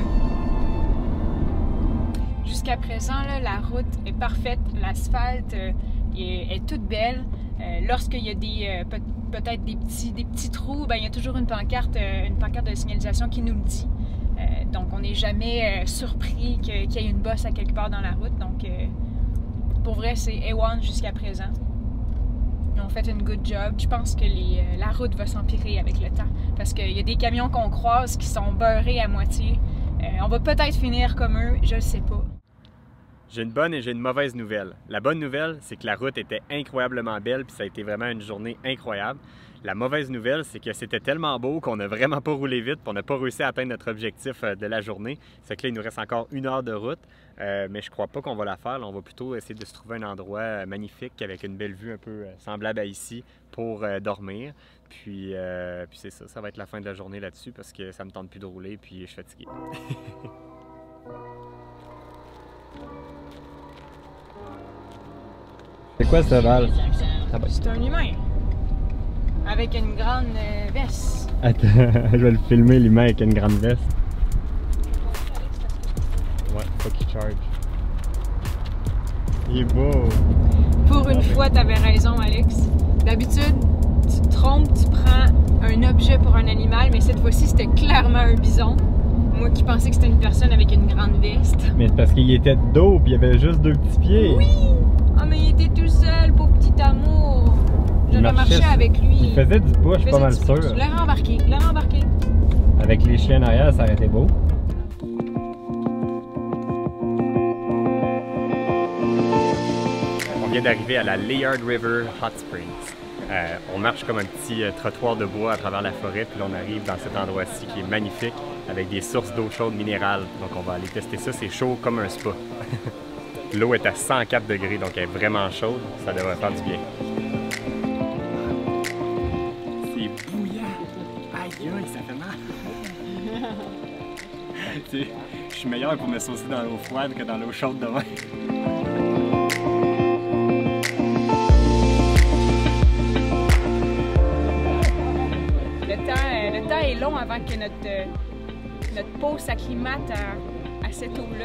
Jusqu'à présent, là, la route est parfaite, l'asphalte est toute belle. Lorsqu'il y a peut-être des petits trous, ben, il y a toujours une pancarte de signalisation qui nous le dit. Donc, on n'est jamais surpris qu'il y ait une bosse à quelque part dans la route. Donc, pour vrai, c'est A1 jusqu'à présent. Ils ont fait une good job. Je pense que la route va s'empirer avec le temps. Parce qu'il y a des camions qu'on croise qui sont beurrés à moitié. On va peut-être finir comme eux, je le sais pas. J'ai une bonne et j'ai une mauvaise nouvelle. La bonne nouvelle, c'est que la route était incroyablement belle puis ça a été vraiment une journée incroyable. La mauvaise nouvelle, c'est que c'était tellement beau qu'on n'a vraiment pas roulé vite puis on n'a pas réussi à atteindre notre objectif de la journée. C'est que là, il nous reste encore 1 heure de route, mais je crois pas qu'on va la faire. Là, on va plutôt essayer de se trouver un endroit magnifique avec une belle vue un peu semblable à ici pour dormir. Puis c'est ça, ça va être la fin de la journée là-dessus parce que ça me tente plus de rouler puis je suis fatigué. C'est quoi ce Val? C'est un humain. Avec une grande veste. Attends, je vais le filmer, l'humain avec une grande veste. Ouais, faut qu'il charge. Il est beau. Pour une fois, t'avais raison, Alex. D'habitude, tu te trompes, tu prends un objet pour un animal, mais cette fois-ci, c'était clairement un bison. Moi qui pensais que c'était une personne avec une grande veste. Mais c'est parce qu'il était de dos, puis il avait juste 2 petits pieds. Oui! Ah, mais il était tout seul, pauvre petit amour. J'aurais marché avec lui. Il faisait du poids, je suis pas mal sûr. Je l'ai rembarqué, Avec les chiens en arrière, ça aurait été beau. On vient d'arriver à la Layard River Hot Springs. On marche comme un petit trottoir de bois à travers la forêt, puis là on arrive dans cet endroit-ci qui est magnifique, avec des sources d'eau chaude minérale. Donc on va aller tester ça, c'est chaud comme un spa. L'eau est à 104 degrés, donc elle est vraiment chaude, ça devrait faire du bien. C'est bouillant! Aïe aïe, ça fait mal! Je suis meilleur pour me saucer dans l'eau froide que dans l'eau chaude de même. Le temps est long avant que notre peau s'acclimate à cette eau-là.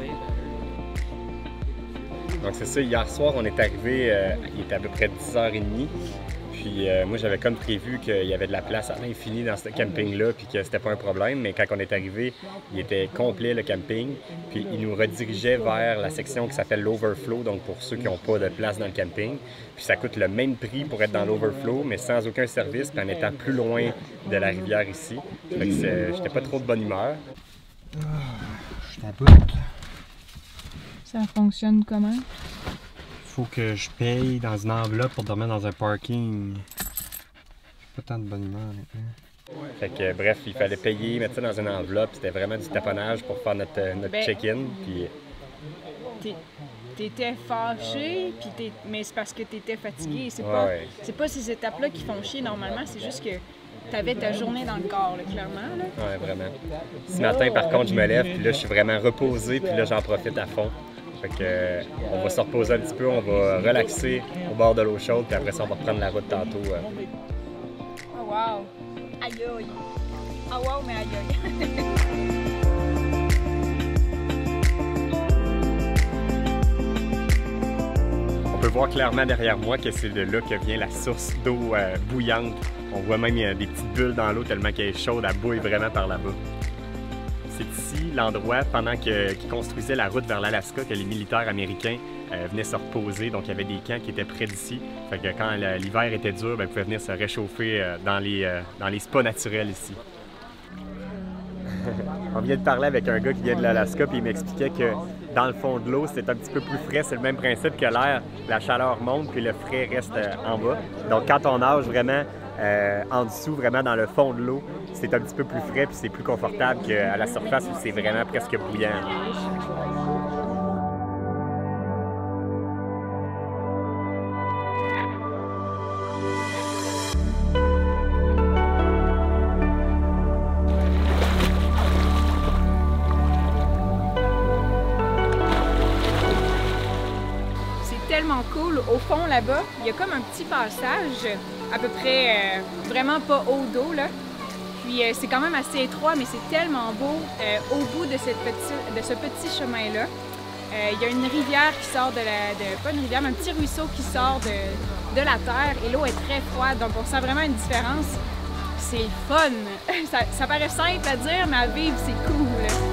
Donc c'est ça, hier soir on est arrivé, il était à peu près 10h30. Puis moi j'avais comme prévu qu'il y avait de la place à l'infini dans ce camping-là, puis que c'était pas un problème. Mais quand on est arrivé, il était complet le camping. Puis il nous redirigeait vers la section qui s'appelle l'Overflow, donc pour ceux qui n'ont pas de place dans le camping. Puis ça coûte le même prix pour être dans l'Overflow, mais sans aucun service, puis en étant plus loin de la rivière ici. Fait que j'étais pas trop de bonne humeur. Je t'aboute. Ça fonctionne comment? Faut que je paye dans une enveloppe pour dormir dans un parking. Pas tant de bonne humeur, honnêtement. Fait que bref, il fallait payer, mettre ça dans une enveloppe. C'était vraiment du taponnage pour faire notre check-in. Puis... T'étais fâché, mais c'est parce que t'étais fatigué. C'est pas ces étapes-là qui font chier normalement, c'est juste que t'avais ta journée dans le corps, là, clairement. Là. Ouais, vraiment. Ce matin, par contre, je me lève, puis là, je suis vraiment reposé, puis là, j'en profite à fond. Fait que, on va se reposer un petit peu, on va relaxer au bord de l'eau chaude, puis après ça, on va reprendre la route tantôt. Oh wow! Aïe aïe! Ah wow, mais aïe aïe! On peut voir clairement derrière moi que c'est de là que vient la source d'eau bouillante. On voit même des petites bulles dans l'eau tellement qu'elle est chaude, elle bouille vraiment par là-bas. C'est ici l'endroit, pendant qu'ils construisaient la route vers l'Alaska, que les militaires américains venaient se reposer. Donc il y avait des camps qui étaient près d'ici. Fait que quand l'hiver était dur, ils pouvaient venir se réchauffer dans les spas naturels ici. On vient de parler avec un gars qui vient de l'Alaska, puis il m'expliquait que dans le fond de l'eau, c'est un petit peu plus frais. C'est le même principe que l'air. La chaleur monte, puis le frais reste en bas. Donc quand on nage vraiment en dessous, vraiment dans le fond de l'eau, c'est un petit peu plus frais, puis c'est plus confortable qu'à la surface où c'est vraiment presque bouillant. Tellement cool. Au fond, là-bas, il y a comme un petit passage, à peu près vraiment pas haut d'eau, là. Puis c'est quand même assez étroit, mais c'est tellement beau. Au bout de ce petit chemin-là, il y a une rivière qui sort pas une rivière, mais un petit ruisseau qui sort de la terre, et l'eau est très froide, donc on sent vraiment une différence. C'est fun! Ça paraît simple à dire, mais à vivre, c'est cool!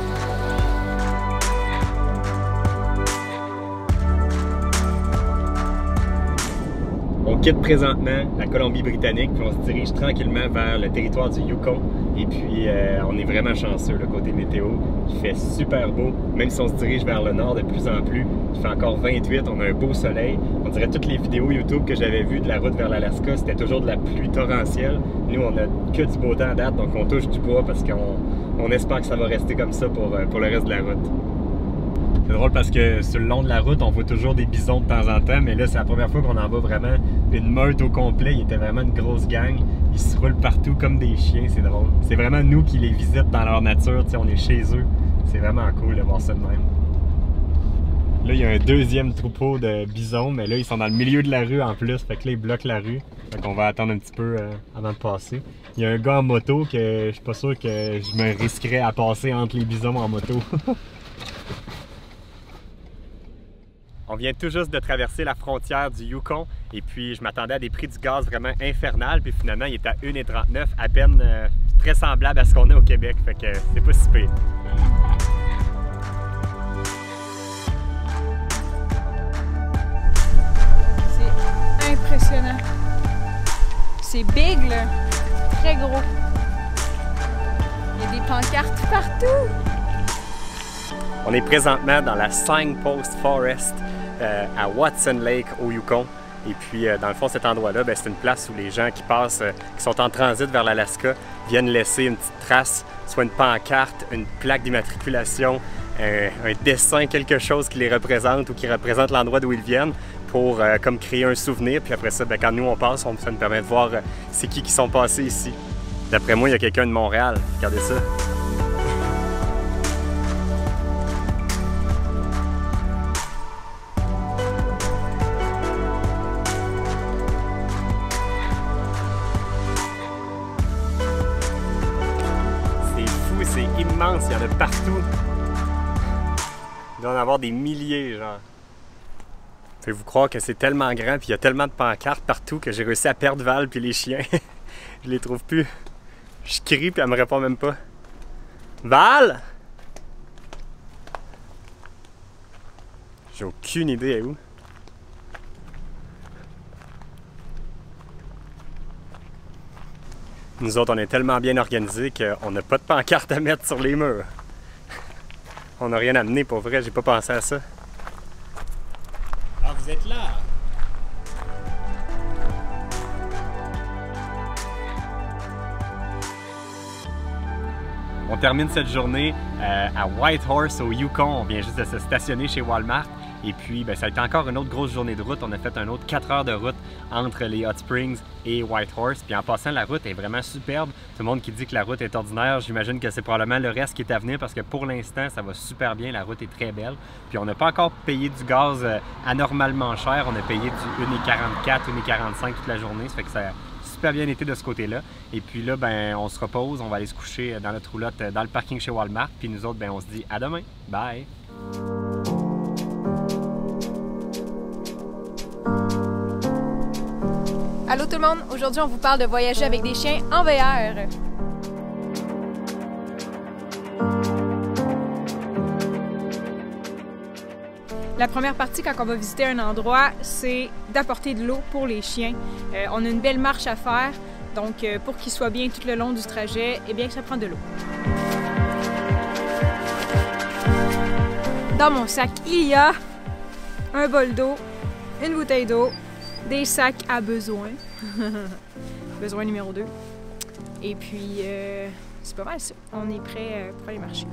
On quitte présentement la Colombie-Britannique, puis on se dirige tranquillement vers le territoire du Yukon. Et puis, on est vraiment chanceux, le côté météo. Il fait super beau, même si on se dirige vers le nord de plus en plus. Il fait encore 28, on a un beau soleil. On dirait toutes les vidéos YouTube que j'avais vues de la route vers l'Alaska, c'était toujours de la pluie torrentielle. Nous, on a que du beau temps à date, donc on touche du bois parce qu'on espère que ça va rester comme ça pour le reste de la route. C'est drôle parce que sur le long de la route, on voit toujours des bisons de temps en temps, mais là, c'est la première fois qu'on en voit vraiment une meute au complet. Il était vraiment une grosse gang. Ils se roulent partout comme des chiens, c'est drôle. C'est vraiment nous qui les visitent dans leur nature, on est chez eux. C'est vraiment cool de voir ça de même. Là, il y a un deuxième troupeau de bisons, mais là, ils sont dans le milieu de la rue en plus, fait que là, ils bloquent la rue. Fait qu'on va attendre un petit peu avant de passer. Il y a un gars en moto que je suis pas sûr que je me risquerais à passer entre les bisons en moto. On vient tout juste de traverser la frontière du Yukon et puis je m'attendais à des prix du gaz vraiment infernal, puis finalement il est à 1,39, à peine très semblable à ce qu'on a au Québec, fait que c'est pas si pire. C'est impressionnant. C'est big là, très gros. Il y a des pancartes partout. On est présentement dans la Signpost Forest à Watson Lake au Yukon. Et puis, dans le fond, cet endroit-là, c'est une place où les gens qui passent, qui sont en transit vers l'Alaska, viennent laisser une petite trace, soit une pancarte, une plaque d'immatriculation, un dessin, quelque chose qui les représente ou qui représente l'endroit d'où ils viennent pour comme créer un souvenir. Puis après ça, quand nous on passe, ça nous permet de voir c'est qui sont passés ici. D'après moi, il y a quelqu'un de Montréal. Regardez ça. C'est immense, il y en a partout. Il doit en avoir des milliers, genre. Faites-vous croire que c'est tellement grand puis il y a tellement de pancartes partout que j'ai réussi à perdre Val puis les chiens. Je les trouve plus. Je crie puis elle me répond même pas. Val! J'ai aucune idée à où. Nous autres, on est tellement bien organisés qu'on n'a pas de pancarte à mettre sur les murs. On n'a rien amené, pour vrai, j'ai pas pensé à ça. Ah, vous êtes là! On termine cette journée à Whitehorse au Yukon. On vient juste de se stationner chez Walmart. Et puis, ça a été encore une autre grosse journée de route. On a fait un autre 4 heures de route entre les Hot Springs et Whitehorse. Puis en passant, la route est vraiment superbe. Tout le monde qui dit que la route est ordinaire, j'imagine que c'est probablement le reste qui est à venir parce que pour l'instant, ça va super bien. La route est très belle. Puis on n'a pas encore payé du gaz anormalement cher. On a payé du 1,44, 1,45 toute la journée. Ça fait que c'est super bien été de ce côté-là. Et puis là, ben, on se repose, on va aller se coucher dans notre roulotte dans le parking chez Walmart. Puis nous autres, ben, on se dit à demain. Bye! Allô tout le monde! Aujourd'hui, on vous parle de voyager avec des chiens en VR. La première partie, quand on va visiter un endroit, c'est d'apporter de l'eau pour les chiens. On a une belle marche à faire, donc pour qu'ils soient bien tout le long du trajet, eh bien, ça prend de l'eau. Dans mon sac, il y a un bol d'eau, une bouteille d'eau, des sacs à besoin, besoin numéro 2, et puis c'est pas mal ça. On est prêt pour aller marcher.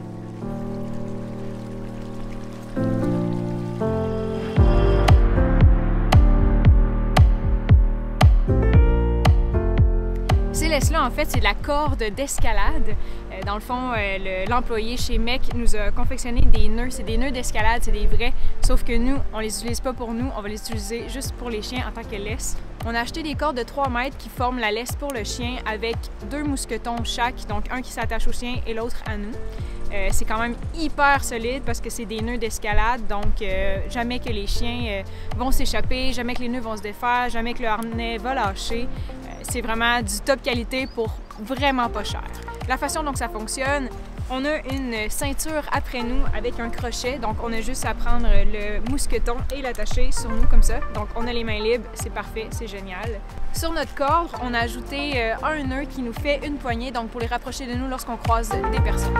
Là, en fait, c'est de la corde d'escalade. Dans le fond, l'employé chez MEC nous a confectionné des nœuds. C'est des nœuds d'escalade, c'est des vrais. Sauf que nous, on les utilise pas pour nous, on va les utiliser juste pour les chiens en tant que laisse. On a acheté des cordes de 3 mètres qui forment la laisse pour le chien avec 2 mousquetons chaque, donc un qui s'attache au chien et l'autre à nous. C'est quand même hyper solide parce que c'est des nœuds d'escalade, donc jamais que les chiens vont s'échapper, jamais que les nœuds vont se défaire, jamais que le harnais va lâcher. C'est vraiment du top qualité pour vraiment pas cher. La façon dont ça fonctionne, on a une ceinture après nous avec un crochet, donc on a juste à prendre le mousqueton et l'attacher sur nous comme ça. Donc on a les mains libres, c'est parfait, c'est génial. Sur notre corde, on a ajouté un nœud qui nous fait une poignée, donc pour les rapprocher de nous lorsqu'on croise des personnes.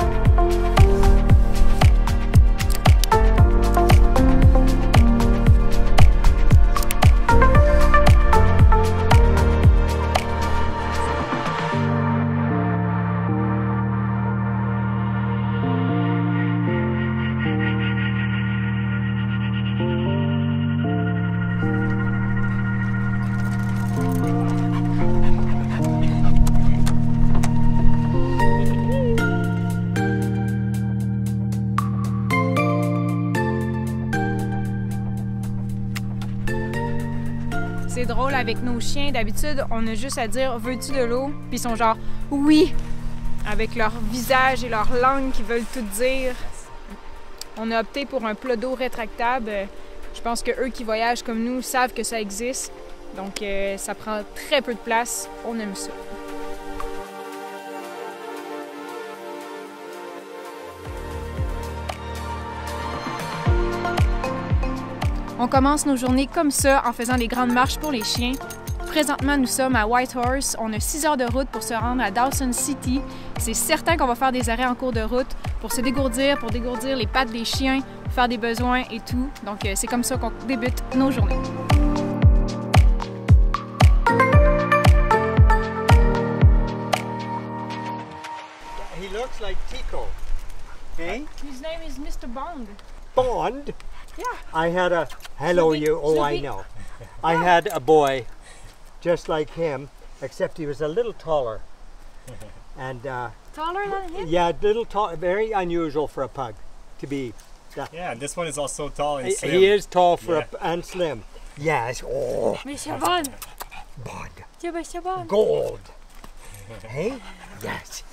C'est drôle avec nos chiens, d'habitude on a juste à dire « veux-tu de l'eau? » Puis ils sont genre « oui » avec leur visage et leur langue qui veulent tout dire. On a opté pour un plat d'eau rétractable. Je pense que eux qui voyagent comme nous savent que ça existe. Donc ça prend très peu de place. On aime ça. On commence nos journées comme ça en faisant des grandes marches pour les chiens. Présentement, nous sommes à Whitehorse. On a 6 heures de route pour se rendre à Dawson City. C'est certain qu'on va faire des arrêts en cours de route pour se dégourdir, pour dégourdir les pattes des chiens, faire des besoins et tout. Donc, c'est comme ça qu'on débute nos journées. He looks like Tico. Hey? His name is Mr. Bond. Bond? Yeah. I had a hello you. Oh, I know. I had a boy just like him, except he was a little taller. And Taller than him? yeah, little tall, very unusual for a pug to be. Yeah, and this one is also tall and slim. He is tall for and slim. Yes. Oh, Monsieur Bond. Bond. C'est Monsieur Bond. Gold. Hey? Yes.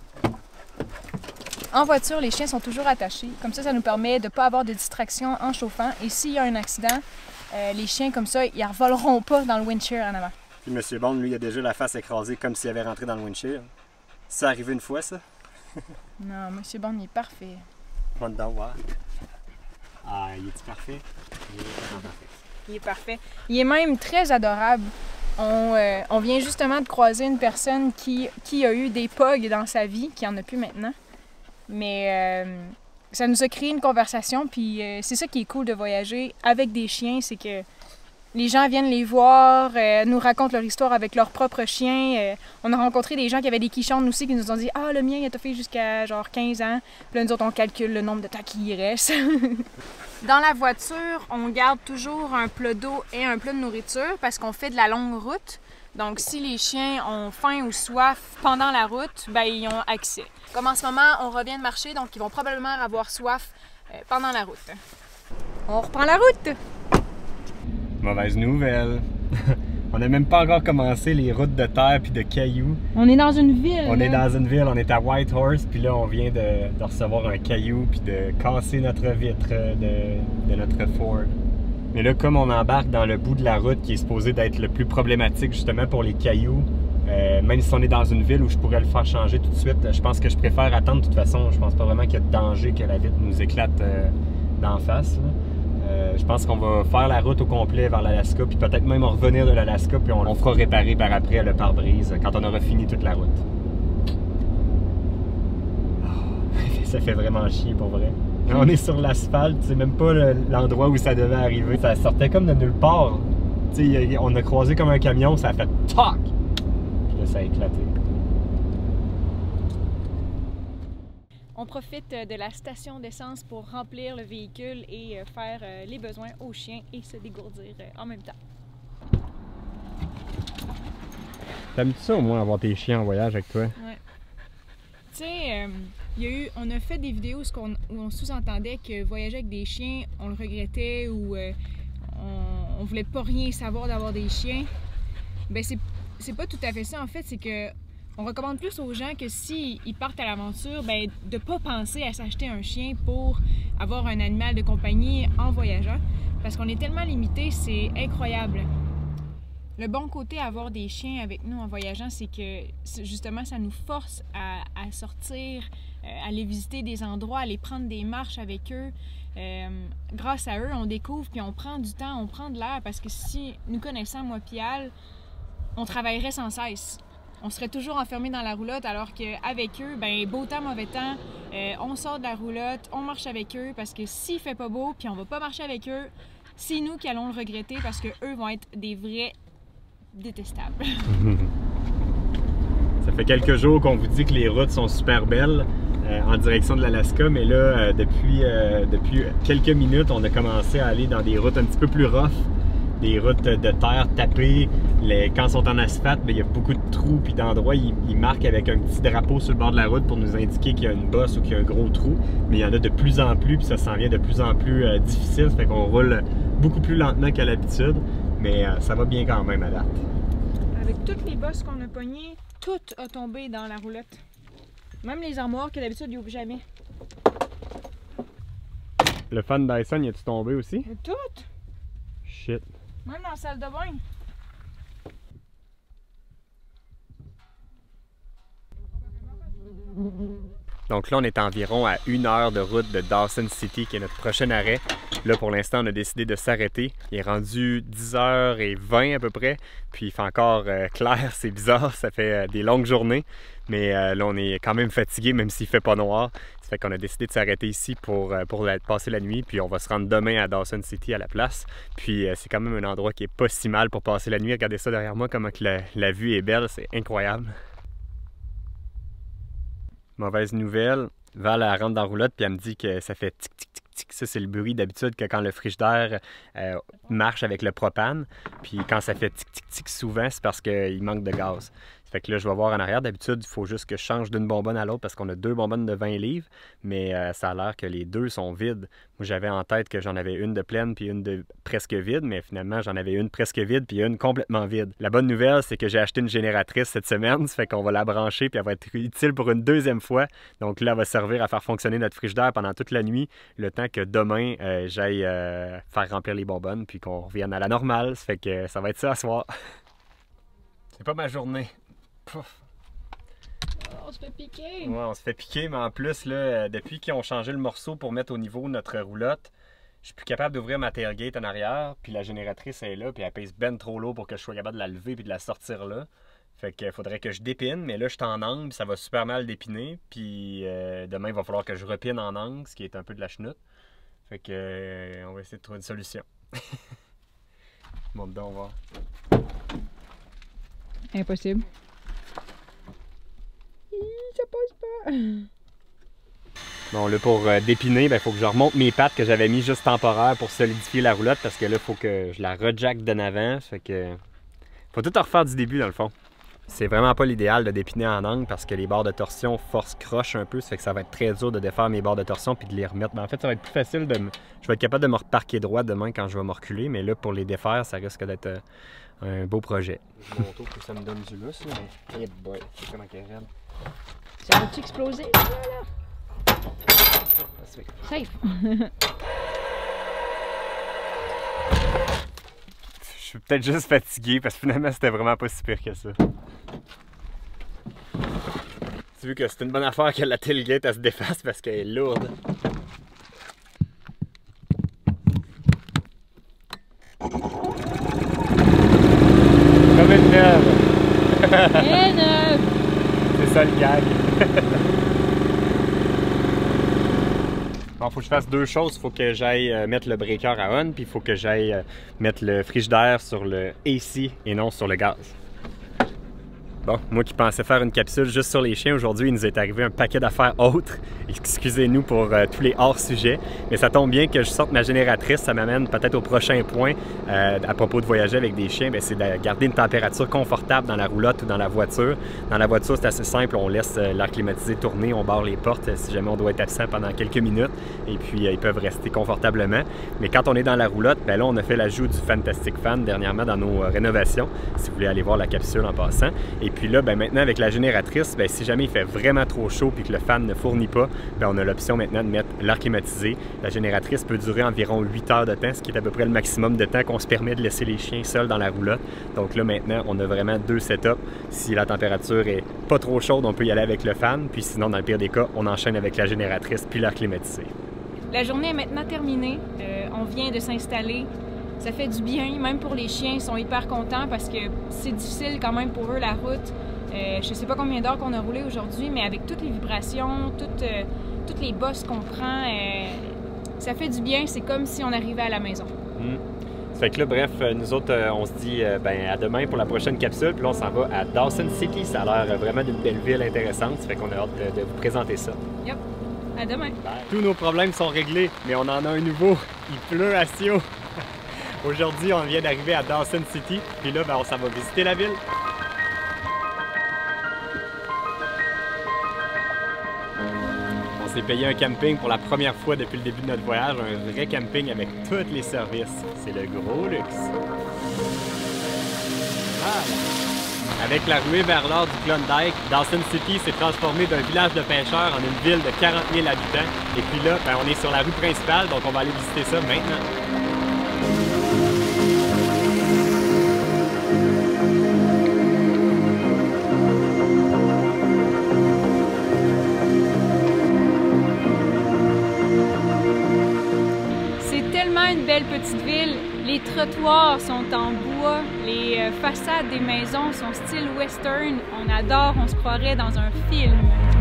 En voiture, les chiens sont toujours attachés. Comme ça nous permet de ne pas avoir de distraction en chauffant. Et s'il y a un accident, les chiens comme ça, ils ne revoleront pas dans le windshield en avant. Puis M. Bond, lui, il a déjà la face écrasée comme s'il avait rentré dans le windshield. C'est arrivé une fois, ça? Non, M. Bond, il est parfait. On va voir. Ah, il est parfait? Il est vraiment parfait. Il est parfait. Il est même très adorable. On vient justement de croiser une personne qui a eu des pugs dans sa vie, qui en a plus maintenant. Mais ça nous a créé une conversation, puis c'est ça qui est cool de voyager avec des chiens, c'est que les gens viennent les voir, nous racontent leur histoire avec leurs propres chiens. On a rencontré des gens qui avaient des quichons aussi, qui nous ont dit « Ah, le mien, il a fait jusqu'à genre 15 ans. » Puis là, nous autres, on calcule le nombre de temps qu'il y reste. Dans la voiture, on garde toujours un plat d'eau et un plat de nourriture parce qu'on fait de la longue route. Donc, si les chiens ont faim ou soif pendant la route, ben ils ont accès. Comme en ce moment, on revient de marcher, donc ils vont probablement avoir soif pendant la route. On reprend la route! Mauvaise nouvelle! On n'a même pas encore commencé les routes de terre puis de cailloux. On est dans une ville. On est dans une ville, on est à Whitehorse, puis là on vient de recevoir un caillou puis de casser notre vitre de notre Ford. Mais là, comme on embarque dans le bout de la route qui est supposé d'être le plus problématique justement pour les cailloux, même si on est dans une ville où je pourrais le faire changer tout de suite, je pense que je préfère attendre. De toute façon, je pense pas vraiment qu'il y a de danger que la vitre nous éclate d'en face. Je pense qu'on va faire la route au complet vers l'Alaska, puis peut-être même revenir de l'Alaska, puis on fera réparer par après le pare-brise quand on aura fini toute la route. Oh, ça fait vraiment chier pour vrai. On est sur l'asphalte, c'est même pas l'endroit où ça devait arriver. Ça sortait comme de nulle part. T'sais, on a croisé comme un camion, ça a fait TOC! Puis là, ça a éclaté. On profite de la station d'essence pour remplir le véhicule et faire les besoins aux chiens et se dégourdir en même temps. T'aimes-tu ça au moins avoir tes chiens en voyage avec toi? Ouais. Tu sais, on a fait des vidéos où on sous-entendait que voyager avec des chiens, on le regrettait ou on voulait pas rien savoir d'avoir des chiens. Ben c'est pas tout à fait ça en fait, c'est que on recommande plus aux gens que s'ils partent à l'aventure, ben, de ne pas penser à s'acheter un chien pour avoir un animal de compagnie en voyageant. Parce qu'on est tellement limité, c'est incroyable. Le bon côté à avoir des chiens avec nous en voyageant, c'est que justement, ça nous force à sortir, à aller visiter des endroits, à aller prendre des marches avec eux. Grâce à eux, on découvre puis on prend du temps, on prend de l'air. Parce que si nous connaissant, moi puis Al, on travaillerait sans cesse. On serait toujours enfermé dans la roulotte, alors qu'avec eux, ben, beau temps, mauvais temps, on sort de la roulotte, on marche avec eux, parce que s'il fait pas beau, puis on va pas marcher avec eux, c'est nous qui allons le regretter, parce qu'eux vont être des vrais détestables. Ça fait quelques jours qu'on vous dit que les routes sont super belles en direction de l'Alaska, mais là, depuis quelques minutes, on a commencé à aller dans des routes un petit peu plus rough. Des routes de terre tapées. Quand ils sont en asphalte, il y a beaucoup de trous puis d'endroits, ils marquent avec un petit drapeau sur le bord de la route pour nous indiquer qu'il y a une bosse ou qu'il y a un gros trou. Mais il y en a de plus en plus, puis ça s'en vient de plus en plus difficile. Ça fait qu'on roule beaucoup plus lentement qu'à l'habitude, mais ça va bien quand même à date. Avec toutes les bosses qu'on a pognées, tout a tombé dans la roulotte. Même les armoires que d'habitude, ils ouvrent jamais. Le fan Dyson, y a-tu tombé aussi? Tout! Shit. Même dans la salle de bain. Donc là, on est environ à 1 heure de route de Dawson City, qui est notre prochain arrêt. Là, pour l'instant, on a décidé de s'arrêter. Il est rendu 10h20 à peu près, puis il fait encore clair, c'est bizarre, ça fait des longues journées. Mais là, on est quand même fatigué, même s'il fait pas noir. Ça fait qu'on a décidé de s'arrêter ici pour passer la nuit, puis on va se rendre demain à Dawson City à la place. Puis c'est quand même un endroit qui est pas si mal pour passer la nuit. Regardez ça derrière moi, comment que la vue est belle, c'est incroyable. Mauvaise nouvelle, Val elle rentre dans la roulotte puis elle me dit que ça fait tic tic tic tic. Ça c'est le bruit d'habitude que quand le frigidaire marche avec le propane. Puis quand ça fait tic tic tic souvent, c'est parce qu'il manque de gaz. Fait que là, je vais voir en arrière. D'habitude, il faut juste que je change d'une bonbonne à l'autre parce qu'on a 2 bonbonnes de 20 livres, mais ça a l'air que les 2 sont vides. Moi, j'avais en tête que j'en avais une de pleine puis une de presque vide, mais finalement, j'en avais une presque vide puis une complètement vide. La bonne nouvelle, c'est que j'ai acheté une génératrice cette semaine, ça fait qu'on va la brancher puis elle va être utile pour une 2e fois. Donc là, elle va servir à faire fonctionner notre frigidaire pendant toute la nuit, le temps que demain, j'aille faire remplir les bonbonnes puis qu'on revienne à la normale. Ça fait que ça va être ça à soir. C'est pas ma journée. Pouf. On se fait piquer! Ouais, on se fait piquer, mais en plus, là, depuis qu'ils ont changé le morceau pour mettre au niveau notre roulotte, je suis plus capable d'ouvrir ma tailgate en arrière, puis la génératrice est là, puis elle pèse ben trop lourd pour que je sois capable de la lever puis de la sortir là. Fait qu'il faudrait que je dépine, mais là, je suis en angle, ça va super mal dépiner, puis demain, il va falloir que je repine en angle, ce qui est un peu de la chenoute. Fait que on va essayer de trouver une solution. Bon, dedans, on va voir. Impossible. Ça passe pas. Bon, là, pour dépiner, il faut que je remonte mes pattes que j'avais mis juste temporaire pour solidifier la roulotte parce que là, il faut que je la rejack de n'avant. Fait que faut tout refaire du début, dans le fond. C'est vraiment pas l'idéal de dépiner en angle parce que les barres de torsion crochent un peu. Ça fait que ça va être très dur de défaire mes barres de torsion puis de les remettre. Mais en fait, ça va être plus facile je vais être capable de me reparquer droit demain quand je vais me reculer. Mais là, pour les défaire, ça risque d'être un beau projet. Je monte pour que ça me donne du lousse, là, mais hey boy, c'est comment qu'elle est raide. Ça va-tu exploser? Là? Safe! Je suis peut-être juste fatigué parce que finalement c'était vraiment pas si pire que ça. Tu as vu que c'est une bonne affaire que la tailgate elle se défasse parce qu'elle est lourde. Comme une neuve! Une neuve! C'est ça le gag! Bon, faut que je fasse deux choses. Il faut que j'aille mettre le breaker à on, puis il faut que j'aille mettre le frigidaire sur le AC et non sur le gaz. Bon, moi qui pensais faire une capsule juste sur les chiens, aujourd'hui, il nous est arrivé un paquet d'affaires autres. Excusez-nous pour tous les hors-sujets, mais ça tombe bien que je sorte ma génératrice. Ça m'amène peut-être au prochain point à propos de voyager avec des chiens. C'est de garder une température confortable dans la roulotte ou dans la voiture. Dans la voiture, c'est assez simple. On laisse l'air climatisé tourner, on barre les portes si jamais on doit être absent pendant quelques minutes. Et puis, ils peuvent rester confortablement. Mais quand on est dans la roulotte, là, on a fait l'ajout du Fantastic Fan dernièrement dans nos rénovations. Si vous voulez aller voir la capsule en passant. Et puis là, maintenant, avec la génératrice, si jamais il fait vraiment trop chaud et que le fan ne fournit pas, on a l'option maintenant de mettre l'air climatisé. La génératrice peut durer environ 8 heures de temps, ce qui est à peu près le maximum de temps qu'on se permet de laisser les chiens seuls dans la roulotte. Donc là, maintenant, on a vraiment deux setups. Si la température est pas trop chaude, on peut y aller avec le fan. Puis sinon, dans le pire des cas, on enchaîne avec la génératrice puis l'air climatisé. La journée est maintenant terminée. On vient de s'installer. Ça fait du bien, même pour les chiens, ils sont hyper contents parce que c'est difficile quand même pour eux la route. Je ne sais pas combien d'heures qu'on a roulé aujourd'hui, mais avec toutes les vibrations, toutes les bosses qu'on prend, ça fait du bien. C'est comme si on arrivait à la maison. Ça fait que là, bref, nous autres, on se dit à demain pour la prochaine capsule. Puis là, on s'en va à Dawson City. Ça a l'air vraiment d'une belle ville intéressante. Ça fait qu'on a hâte de vous présenter ça. Yep. À demain. Bye. Tous nos problèmes sont réglés, mais on en a un nouveau. Il pleut à Sio. Aujourd'hui, on vient d'arriver à Dawson City. Puis là, on s'en va visiter la ville. On s'est payé un camping pour la première fois depuis le début de notre voyage. Un vrai camping avec tous les services. C'est le gros luxe. Avec la ruée vers l'or du Klondike, Dawson City s'est transformé d'un village de pêcheurs en une ville de 40 000 habitants. Et puis là, on est sur la rue principale, donc on va aller visiter ça maintenant. Une belle petite ville. Les trottoirs sont en bois, les façades des maisons sont style western. On adore, on se croirait dans un film.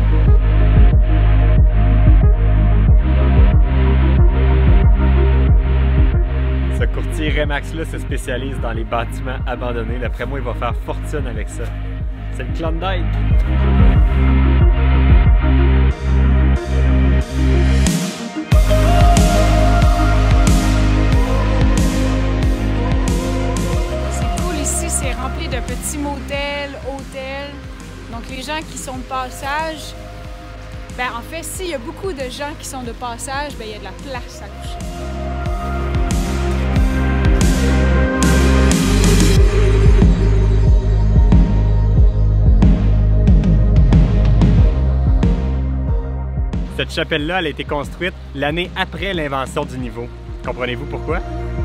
Ce courtier Remax-là se spécialise dans les bâtiments abandonnés. D'après moi, il va faire fortune avec ça. C'est le Klondike. C'est rempli de petits motels, hôtels. Donc les gens qui sont de passage, en fait, s'il y a beaucoup de gens qui sont de passage, il y a de la place à coucher. Cette chapelle-là, elle a été construite l'année après l'invention du niveau. Comprenez-vous pourquoi?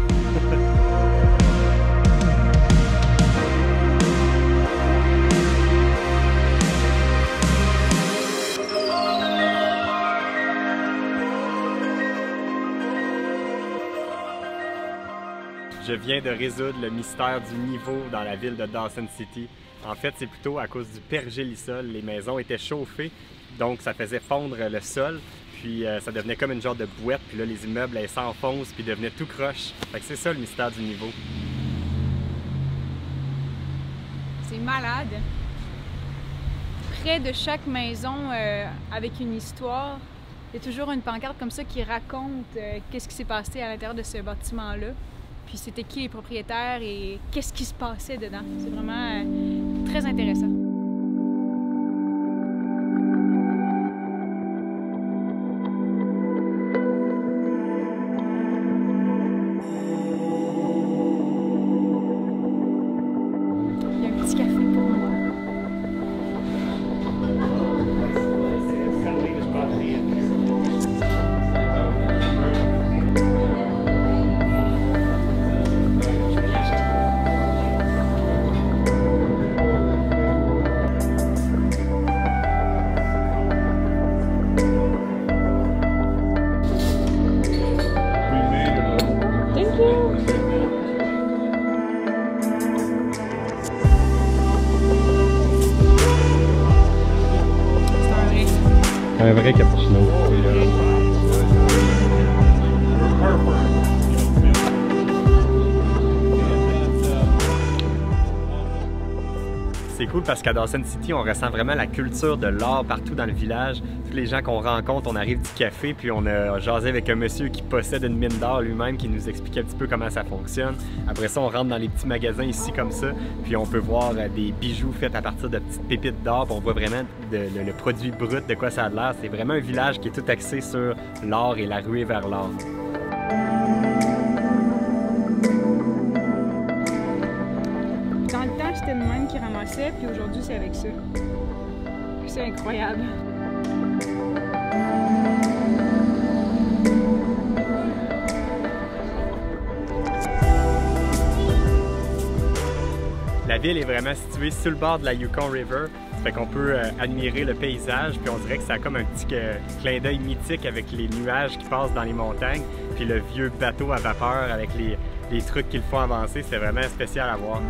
Je viens de résoudre le mystère du niveau dans la ville de Dawson City. En fait, c'est plutôt à cause du pergélisol. Les maisons étaient chauffées, donc ça faisait fondre le sol, puis ça devenait comme une genre de bouette, puis là, les immeubles s'enfoncent, puis devenaient tout croche. Fait que c'est ça le mystère du niveau. C'est malade. Près de chaque maison avec une histoire, il y a toujours une pancarte comme ça qui raconte qu'est-ce qui s'est passé à l'intérieur de ce bâtiment-là. Puis c'était qui les propriétaires et qu'est-ce qui se passait dedans. C'est vraiment très intéressant. Un vrai cappuccino. C'est cool parce qu'à Dawson City, on ressent vraiment la culture de l'art partout dans le village. Tous les gens qu'on rencontre, on arrive du café, puis on a jasé avec un monsieur qui possède une mine d'or lui-même, qui nous explique un petit peu comment ça fonctionne. Après ça, on rentre dans les petits magasins ici comme ça, puis on peut voir des bijoux faits à partir de petites pépites d'or, puis on voit vraiment le produit brut, de quoi ça a l'air. C'est vraiment un village qui est tout axé sur l'art et la ruée vers l'art. Dans le temps, c'était le même qui ramassait, puis aujourd'hui, c'est avec ça. C'est incroyable. La ville est vraiment située sur le bord de la Yukon River. Ça fait qu'on peut admirer le paysage, puis on dirait que ça a comme un petit clin d'œil mythique avec les nuages qui passent dans les montagnes, puis le vieux bateau à vapeur avec les trucs qui le font avancer. C'est vraiment spécial à voir.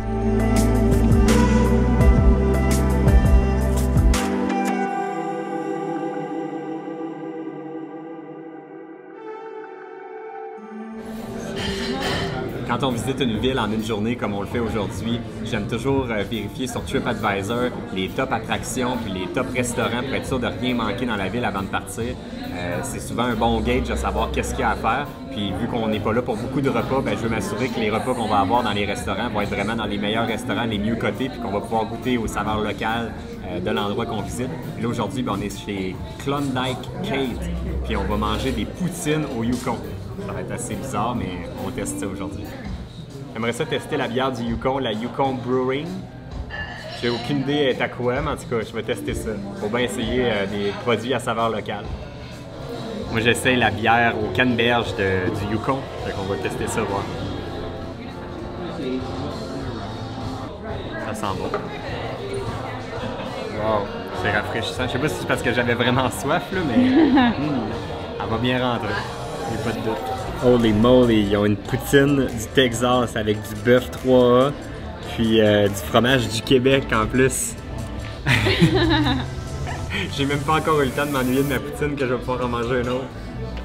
Quand on visite une ville en une journée comme on le fait aujourd'hui, j'aime toujours vérifier sur TripAdvisor les top attractions puis les top restaurants pour être sûr de rien manquer dans la ville avant de partir. C'est souvent un bon gauge de savoir qu'est-ce qu'il y a à faire. Puis vu qu'on n'est pas là pour beaucoup de repas, ben, je veux m'assurer que les repas qu'on va avoir dans les restaurants vont être vraiment dans les meilleurs restaurants, les mieux cotés, puis qu'on va pouvoir goûter aux saveurs locales de l'endroit qu'on visite. Puis là aujourd'hui, ben, on est chez Klondike Kate, puis on va manger des poutines au Yukon. Ça va être assez bizarre, mais on teste ça aujourd'hui. J'aimerais ça tester la bière du Yukon, la Yukon Brewing. J'ai aucune idée elle est à quoi, mais en tout cas, je vais tester ça. Faut bien essayer des produits à saveur locale. Moi, j'essaye la bière au canneberge du Yukon. Fait qu'on va tester ça, voir. Ça sent bon. Wow, c'est rafraîchissant. Je sais pas si c'est parce que j'avais vraiment soif, là, mais elle va bien rentrer. Il n'y a pas de doute. Holy moly, ils ont une poutine du Texas avec du bœuf 3A, puis du fromage du Québec en plus. J'ai même pas encore eu le temps de m'ennuyer de ma poutine que je vais pouvoir en manger une autre.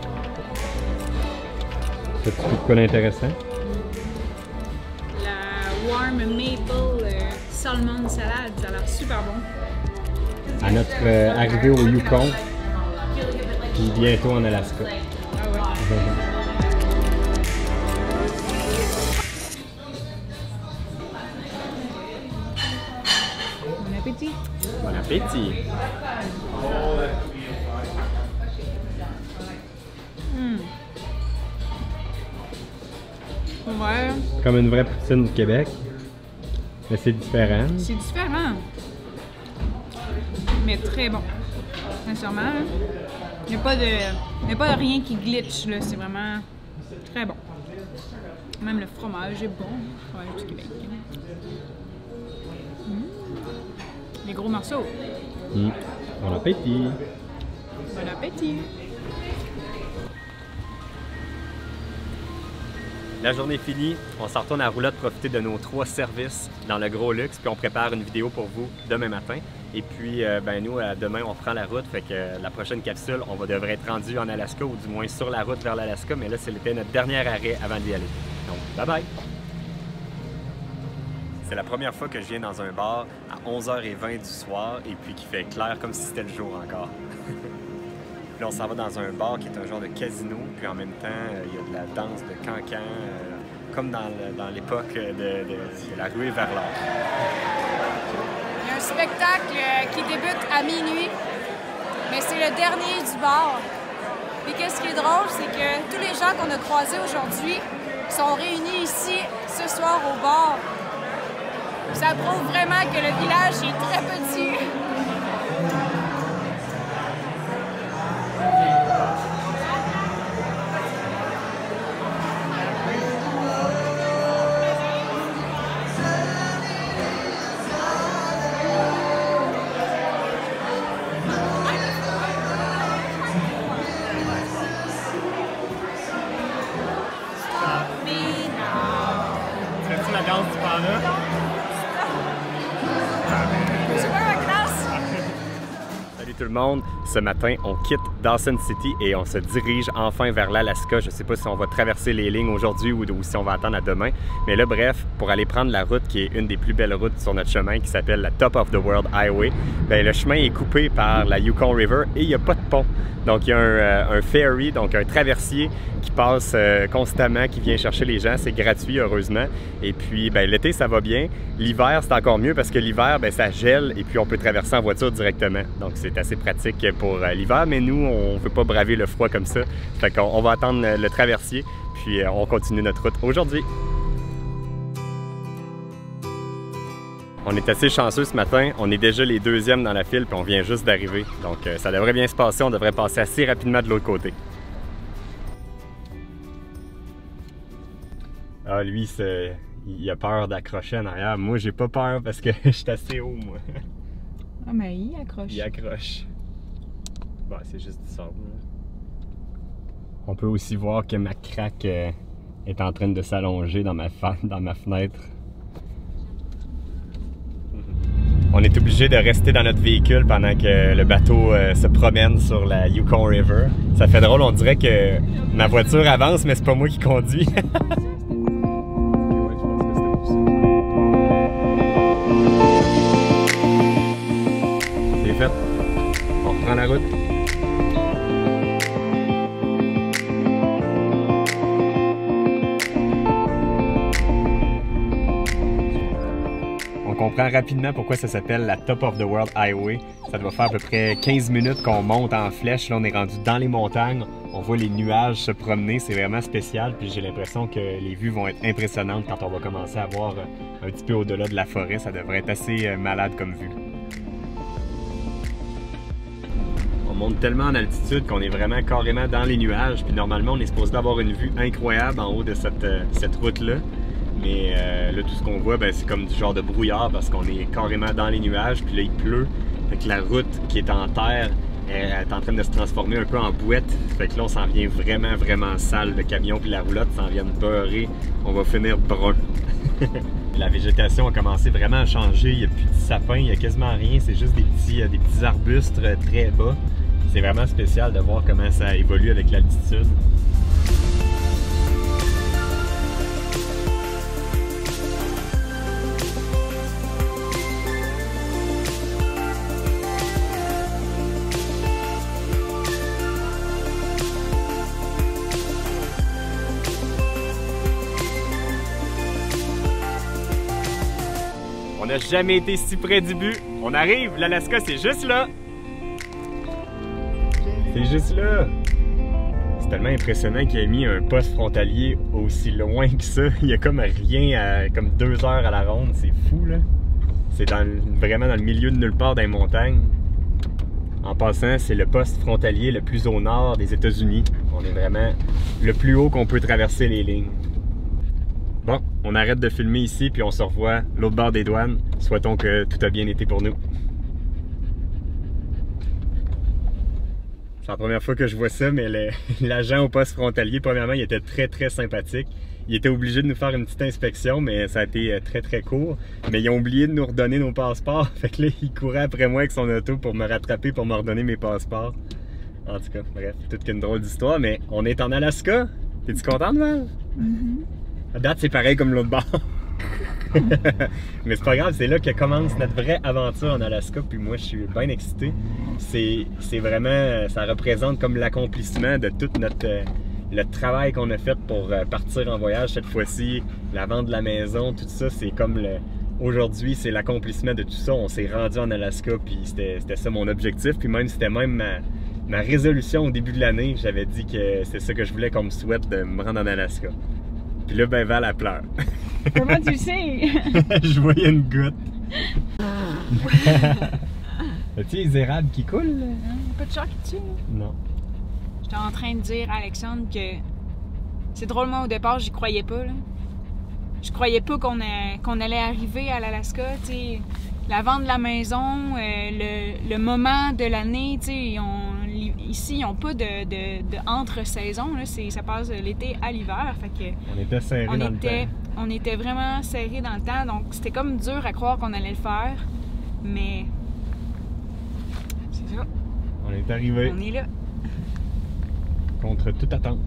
Ça te trouves quoi d'intéressant? La warm maple salmon salade, ça a l'air super bon. À notre arrivée au Yukon, puis bientôt en Alaska. Ah ouais. Bon appétit! Bon appétit! Ouais. Comme une vraie poutine du Québec, mais c'est différent. C'est différent, mais très bon. Sincèrement, là. Il n'y a pas de rien qui glitch, là. C'est vraiment très bon. Même le fromage est bon. Fromage du Québec. Les gros morceaux. Bon appétit! Bon appétit! La journée est finie, on s'en retourne à Roulotte profiter de nos 3 services dans le gros luxe, puis on prépare une vidéo pour vous demain matin. Et puis, ben nous, demain, on prend la route, fait que la prochaine capsule, on devrait être rendu en Alaska, ou du moins sur la route vers l'Alaska, mais là, c'était notre dernier arrêt avant d'y aller. Donc, bye bye! C'est la première fois que je viens dans un bar à 11h20 du soir, et puis qui fait clair comme si c'était le jour encore. Là, on s'en va dans un bar qui est un genre de casino, puis en même temps, il y a de la danse de cancan, comme dans l'époque de la ruée vers l'or. Il y a un spectacle qui débute à minuit, mais c'est le dernier du bar. Et qu'est-ce qui est drôle, c'est que tous les gens qu'on a croisés aujourd'hui sont réunis ici, ce soir, au bar. Ça prouve vraiment que le village est très petit. C'est-tu la danse du panda? C'est pas la classe! tout le monde. Ce matin, on quitte Dawson City et on se dirige enfin vers l'Alaska. Je ne sais pas si on va traverser les lignes aujourd'hui ou si on va attendre à demain. Mais là, bref, pour aller prendre la route qui est une des plus belles routes sur notre chemin qui s'appelle la Top of the World Highway, bien, le chemin est coupé par la Yukon River et il n'y a pas de pont. Donc, il y a un ferry, donc un traversier qui passe constamment, qui vient chercher les gens. C'est gratuit, heureusement. Et puis, ben, l'été, ça va bien. L'hiver, c'est encore mieux parce que l'hiver, ben, ça gèle et puis on peut traverser en voiture directement. Donc, c'est assez pratique pour l'hiver. Mais nous, on ne veut pas braver le froid comme ça. Fait qu'on va attendre le traversier, puis on continue notre route aujourd'hui. On est assez chanceux ce matin, on est déjà les deuxièmes dans la file puis on vient juste d'arriver. Donc ça devrait bien se passer, on devrait passer assez rapidement de l'autre côté. Ah lui, il a peur d'accrocher en arrière. Moi j'ai pas peur parce que je suis assez haut moi. Ah mais il accroche. Il accroche. Bon, c'est juste du sable. On peut aussi voir que ma craque est en train de s'allonger dans ma fenêtre. On est obligé de rester dans notre véhicule pendant que le bateau se promène sur la Yukon River. Ça fait drôle, on dirait que ma voiture avance, mais c'est pas moi qui conduis. C'est fait. On reprend la route. On comprend rapidement pourquoi ça s'appelle la Top of the World Highway. Ça doit faire à peu près 15 minutes qu'on monte en flèche. Là, on est rendu dans les montagnes. On voit les nuages se promener. C'est vraiment spécial. Puis j'ai l'impression que les vues vont être impressionnantes quand on va commencer à voir un petit peu au-delà de la forêt. Ça devrait être assez malade comme vue. On monte tellement en altitude qu'on est vraiment carrément dans les nuages. Puis normalement, on est supposé avoir une vue incroyable en haut de cette route-là. Mais là, tout ce qu'on voit, ben, c'est comme du genre de brouillard parce qu'on est carrément dans les nuages, puis là, il pleut. Fait que la route qui est en terre est en train de se transformer un peu en bouette. Fait que là, on s'en vient vraiment, vraiment sale. Le camion puis la roulotte s'en viennent beurrer. On va finir brun. La végétation a commencé vraiment à changer. Il n'y a plus de sapins, il n'y a quasiment rien. C'est juste des petits arbustes très bas. C'est vraiment spécial de voir comment ça évolue avec l'altitude. On n'a jamais été si près du but. On arrive, l'Alaska, c'est juste là. C'est juste là. C'est tellement impressionnant qu'il ait mis un poste frontalier aussi loin que ça. Il y a comme rien à comme 2 heures à la ronde. C'est fou, là. C'est vraiment dans le milieu de nulle part dans les montagnes. En passant, c'est le poste frontalier le plus au nord des États-Unis. On est vraiment le plus haut qu'on peut traverser les lignes. Bon, on arrête de filmer ici, puis on se revoit l'autre bord des douanes. Souhaitons que tout a bien été pour nous. C'est la première fois que je vois ça, mais l'agent au poste frontalier, premièrement, il était très sympathique. Il était obligé de nous faire une petite inspection, mais ça a été très court. Mais ils ont oublié de nous redonner nos passeports. Fait que là, il courait après moi avec son auto pour me rattraper, pour me redonner mes passeports. En tout cas, bref, toute qu'une drôle d'histoire, mais on est en Alaska. T'es-tu contente, Val? À date, c'est pareil comme l'autre bord. Mais c'est pas grave, c'est là que commence notre vraie aventure en Alaska, puis moi je suis bien excité. C'est vraiment, ça représente comme l'accomplissement de tout le travail qu'on a fait pour partir en voyage cette fois-ci, la vente de la maison, tout ça, c'est comme aujourd'hui, c'est l'accomplissement de tout ça. On s'est rendu en Alaska, puis c'était ça mon objectif, puis même c'était même ma résolution au début de l'année. J'avais dit que c'est ça que je voulais qu'on me souhaite, de me rendre en Alaska. Puis là, ben Val, elle pleure. Comment tu sais? Je voyais une goutte. As-tu les érables qui coulent? Pas de chat qui tue? Non. J'étais en train de dire à Alexandre que c'est drôle, moi au départ, j'y croyais pas. Là. Je croyais pas qu'on allait arriver à l'Alaska. La vente de la maison, le moment de l'année, ici, ils n'ont pas de entre-saison. Ça passe de l'été à l'hiver. On était serrés dans le temps. On était vraiment serrés dans le temps. Donc, c'était comme dur à croire qu'on allait le faire. Mais c'est ça. On est arrivé. On est là. Contre toute attente.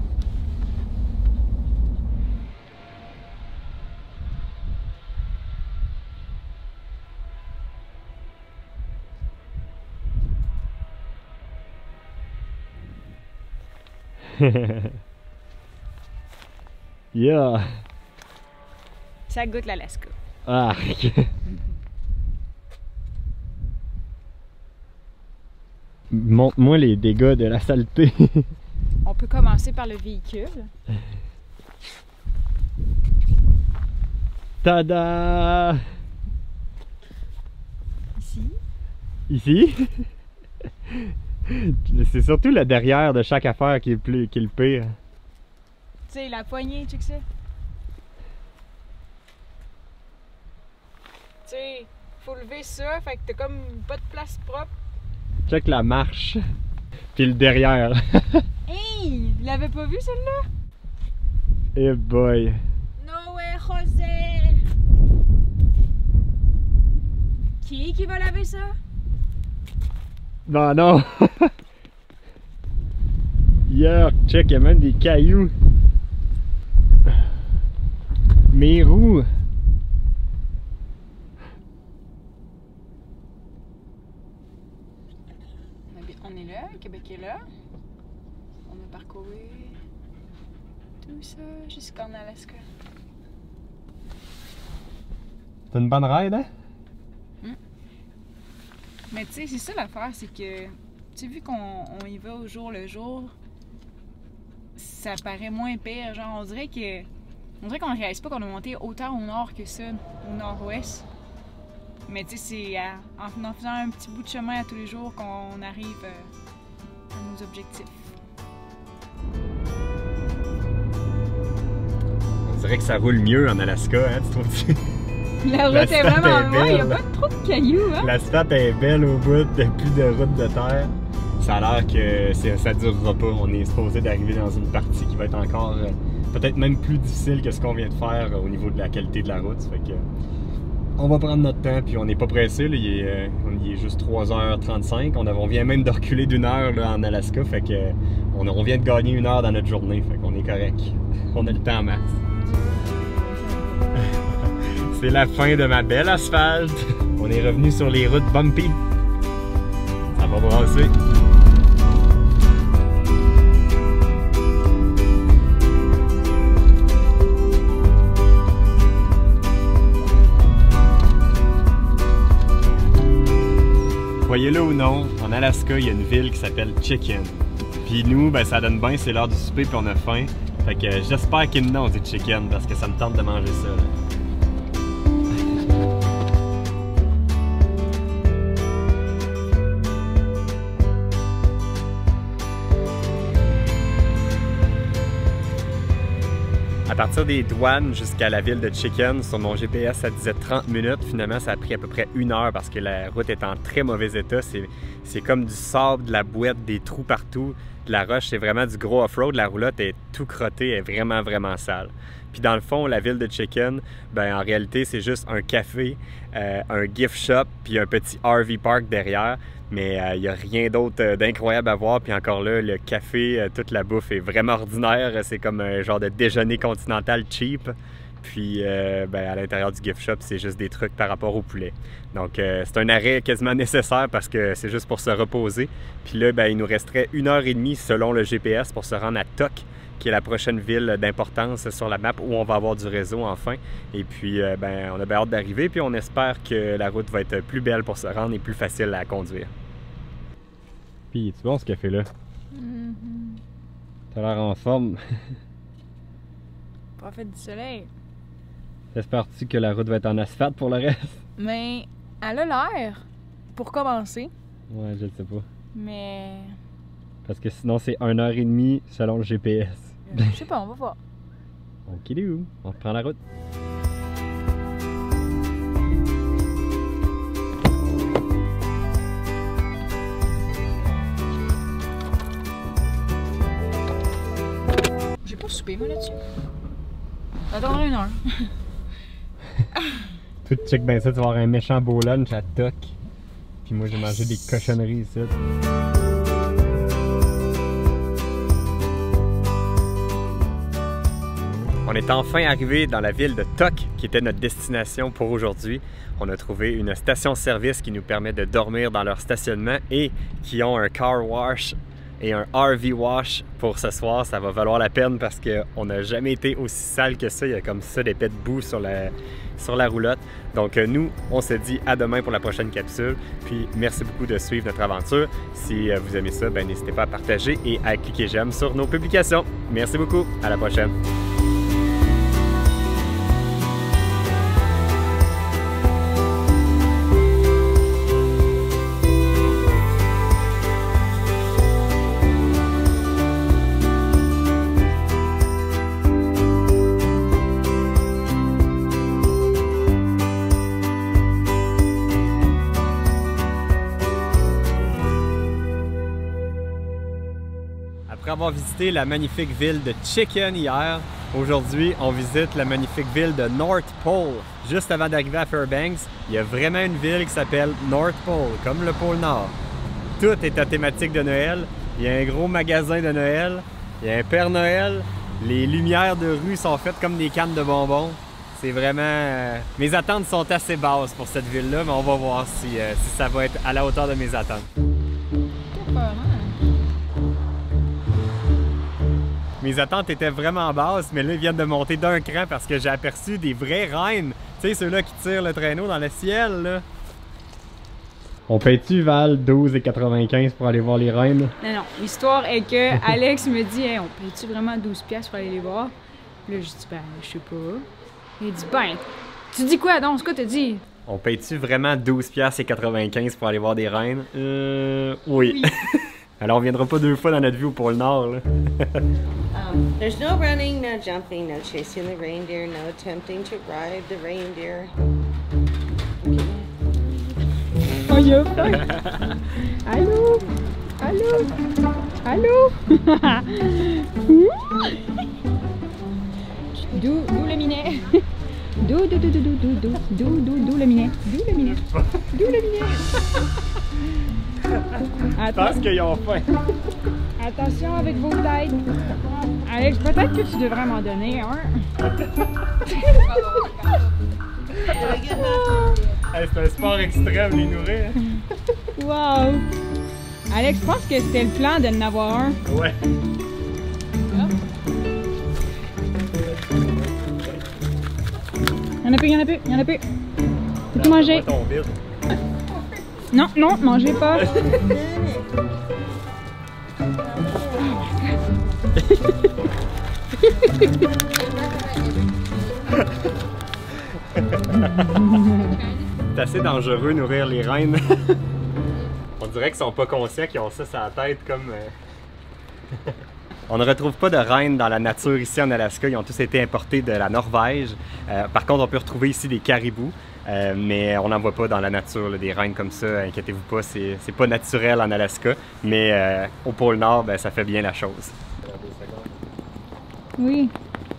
Yeah! Ça goûte l'Alaska. Ah! Montre-moi les dégâts de la saleté. On peut commencer par le véhicule. Tada! Ici. Ici? C'est surtout le derrière de chaque affaire qui est le pire. Tu sais, la poignée, check ça. Tu sais, faut lever ça, fait que t'as comme pas de place propre. Check la marche. Puis le derrière. Hey! Il l'avait pas vu celle-là? Eh boy! No way, José! Qui va laver ça? Non, non! Yuck! Check, il y a même des cailloux! Mes roues! On est là, le Québec est là. On a parcouru tout ça jusqu'en Alaska. C'est une bonne ride, hein? Mais tu sais, c'est ça l'affaire, c'est que, tu sais, vu qu'on y va au jour le jour, ça paraît moins pire. Genre, on dirait qu'on réalise pas qu'on a monté autant au nord que ça, au nord-ouest. Mais tu sais, c'est en faisant un petit bout de chemin à tous les jours qu'on arrive à nos objectifs. On dirait que ça roule mieux en Alaska, hein, tu trouves-tu? La route est vraiment belle, il n'y a pas trop de cailloux, hein? L'asphalte est belle au bout, il n'y a plus de route de terre. Ça a l'air que ça ne durera pas. On est supposé d'arriver dans une partie qui va être encore peut-être même plus difficile que ce qu'on vient de faire au niveau de la qualité de la route. Ça fait que, on va prendre notre temps, puis on n'est pas pressé. Là, il est juste 3h35. On vient même de reculer d'1 heure là, en Alaska. Fait que, on vient de gagner 1 heure dans notre journée. Fait qu'on est correct. On a le temps en masse. C'est la fin de ma belle asphalte. On est revenu sur les routes bumpy. Ça va brasser. Voyez-le ou non, en Alaska, il y a une ville qui s'appelle Chicken. Puis nous, ben, ça donne bien, c'est l'heure du souper puis on a faim. Fait que j'espère qu'il y a une nom du chicken parce que ça me tente de manger ça. Là. À partir des douanes jusqu'à la ville de Chicken, sur mon GPS, ça disait 30 minutes. Finalement, ça a pris à peu près 1 heure parce que la route est en très mauvais état. C'est comme du sable, de la boîte, des trous partout. De la roche, c'est vraiment du gros off-road. La roulotte est tout crottée, elle est vraiment, vraiment sale. Puis dans le fond, la ville de Chicken, ben en réalité, c'est juste un café, un gift shop, puis un petit RV park derrière. Mais il n'y a rien d'autre d'incroyable à voir. Puis encore là, le café, toute la bouffe est vraiment ordinaire. C'est comme un genre de déjeuner continental cheap. Puis ben, à l'intérieur du gift shop, c'est juste des trucs par rapport au poulet. Donc c'est un arrêt quasiment nécessaire parce que c'est juste pour se reposer. Puis là, ben, il nous resterait 1h30 selon le GPS pour se rendre à Tok, qui est la prochaine ville d'importance sur la map où on va avoir du réseau enfin. Et puis, ben, on a bien hâte d'arriver, puis on espère que la route va être plus belle pour se rendre et plus facile à conduire. Puis, tu vois ce café là? T'as l'air en forme. Pas fait du soleil. J'espère-tu que la route va être en asphalte pour le reste? Mais elle a l'air, pour commencer. Ouais, je ne sais pas. Mais... Parce que sinon, c'est 1h30 selon le GPS. Je sais pas, on va voir. Ok, on reprend la route. J'ai pas soupé, moi, là-dessus. J'attendrai 1 heure. Tout check bien ça, tu vas avoir un méchant beau lunch à Tok. Puis moi, j'ai mangé des cochonneries ici. On est enfin arrivé dans la ville de Tok, qui était notre destination pour aujourd'hui. On a trouvé une station-service qui nous permet de dormir dans leur stationnement et qui ont un car wash et un RV wash pour ce soir. Ça va valoir la peine parce qu'on n'a jamais été aussi sale que ça. Il y a comme ça des pets de boue sur la roulotte. Donc nous, on se dit à demain pour la prochaine capsule. Puis merci beaucoup de suivre notre aventure. Si vous aimez ça, n'hésitez pas à partager et à cliquer j'aime sur nos publications. Merci beaucoup. À la prochaine. Après avoir visité la magnifique ville de Chicken hier, aujourd'hui on visite la magnifique ville de North Pole. Juste avant d'arriver à Fairbanks, il y a vraiment une ville qui s'appelle North Pole, comme le pôle Nord. Tout est à thématique de Noël. Il y a un gros magasin de Noël, il y a un Père Noël, les lumières de rue sont faites comme des cannes de bonbons. C'est vraiment... Mes attentes sont assez basses pour cette ville-là, mais on va voir si ça va être à la hauteur de mes attentes. Mes attentes étaient vraiment basses, mais là, ils viennent de monter d'un cran parce que j'ai aperçu des vrais rennes. Tu sais, ceux-là qui tirent le traîneau dans le ciel, là. On paye-tu, Val, 12,95 pour aller voir les rennes? Non, non. L'histoire est que Alex me dit hey, on paye-tu vraiment 12$ pour aller les voir? Là, je dis ben, je sais pas. Il dit ben, tu dis quoi donc? Ce que t'as dit? On paye-tu vraiment 12,95 pour aller voir des rennes? Oui. Alors, on viendra pas 2 fois dans notre vie au pôle Nord, là. There's no running, no jumping, no chasing the reindeer, no attempting to ride the reindeer. Oh, yo! Allô? Allô? Allô? D'où le minet? D'où le minet? D'où le minet? D'où le minet? Je pense qu'ils ont faim. Attention avec vos têtes. Alex, peut-être que tu devrais m'en donner un. Hey, c'est un sport extrême, les nourrir. Wow! Alex, je pense que c'était le plan de en avoir un. Ouais. Y'en a plus, y'en a plus, y'en a plus. Faut tout manger. Non, non, mangez pas. C'est assez dangereux nourrir les rennes. On dirait qu'ils sont pas conscients qu'ils ont ça sur la tête comme... On ne retrouve pas de rennes dans la nature ici en Alaska, ils ont tous été importés de la Norvège. Par contre, on peut retrouver ici des caribous, mais on n'en voit pas dans la nature, là, des rennes comme ça, inquiétez-vous pas, c'est pas naturel en Alaska, mais au pôle Nord, ben, ça fait bien la chose. Oui.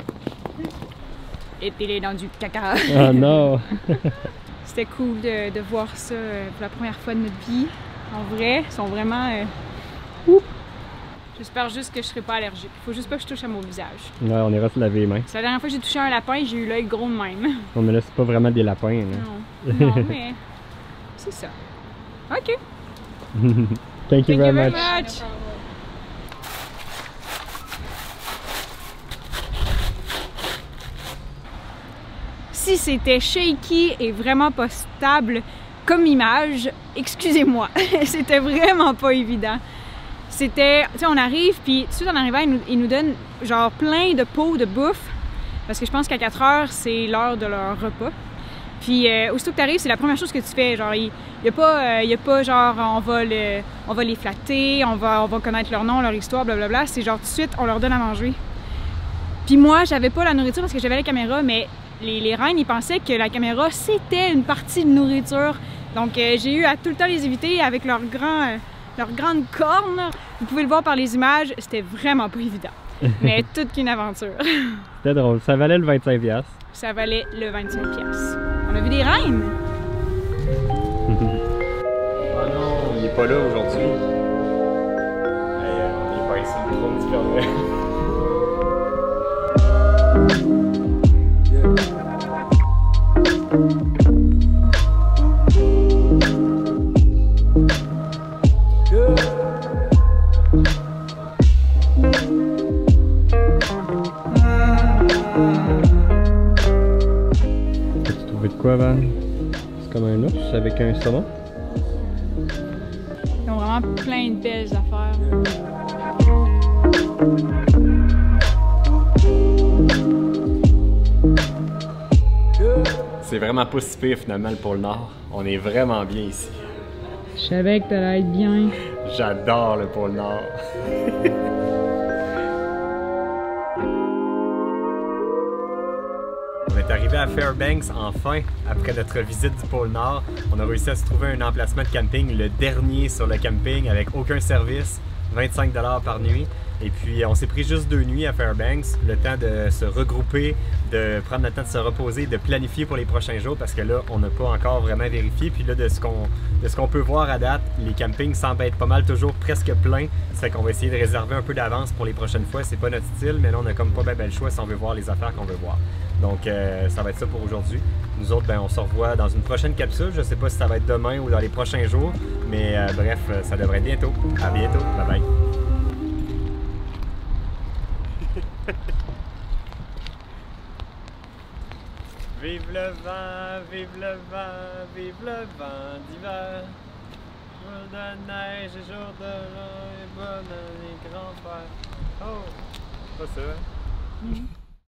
Et puis il est dans du caca. Oh non! C'était cool de voir ça pour la première fois de notre vie. En vrai, ils sont vraiment... J'espère juste que je serai pas allergique. Faut juste pas que je touche à mon visage. Ouais, on ira se laver les mains. C'est la dernière fois que j'ai touché un lapin, j'ai eu l'œil gros de même. Non, mais là, c'est pas vraiment des lapins. Là. Non, non, mais c'est ça. OK. Thank you very much. Si c'était shaky et vraiment pas stable comme image, excusez-moi, c'était vraiment pas évident. C'était, tu sais, on arrive, puis tout de suite en arrivant, ils nous donnent genre plein de pots de bouffe, parce que je pense qu'à 4 heures, c'est l'heure de leur repas. Puis aussitôt que tu arrives, c'est la première chose que tu fais. Genre, il n'y a pas genre on va les flatter, on va connaître leur nom, leur histoire, blablabla. C'est genre tout de suite, on leur donne à manger. Puis moi, j'avais pas la nourriture parce que j'avais la caméra, mais les rennes, ils pensaient que la caméra, c'était une partie de nourriture. Donc j'ai eu à tout le temps les éviter avec leurs grandes cornes. Vous pouvez le voir par les images, c'était vraiment pas évident. Mais toute qu'une aventure. C'était drôle, ça valait le 25$. Ça valait le 25$. On a vu des rennes! pas là aujourd'hui. On est pas ici le trône du Père Noël. As-tu trouvé de quoi, Van? C'est comme un ours avec un saumon? Ils ont vraiment plein de belles affaires. C'est vraiment pas si pire finalement le pôle Nord. On est vraiment bien ici. Je savais que t'allais être bien. J'adore le pôle Nord. On est arrivé à Fairbanks enfin, après notre visite du pôle Nord. On a réussi à se trouver un emplacement de camping, le dernier sur le camping, avec aucun service, 25 $ par nuit. Et puis on s'est pris juste 2 nuits à Fairbanks, le temps de se regrouper, de prendre le temps de se reposer, de planifier pour les prochains jours, parce que là, on n'a pas encore vraiment vérifié. Puis là, de ce qu'on peut voir à date, les campings semblent être pas mal toujours presque pleins. Ça fait qu'on va essayer de réserver un peu d'avance pour les prochaines fois. C'est pas notre style, mais là, on a comme pas bien le choix si on veut voir les affaires qu'on veut voir. Donc, ça va être ça pour aujourd'hui. Nous autres, ben, on se revoit dans une prochaine capsule. Je sais pas si ça va être demain ou dans les prochains jours, mais bref, ça devrait être bientôt. À bientôt. Bye bye. Vive le vent, vive le vent, vive le vent d'hiver. Jour de neige et jour de vent et bonne année grand-père. Oh, pas ça.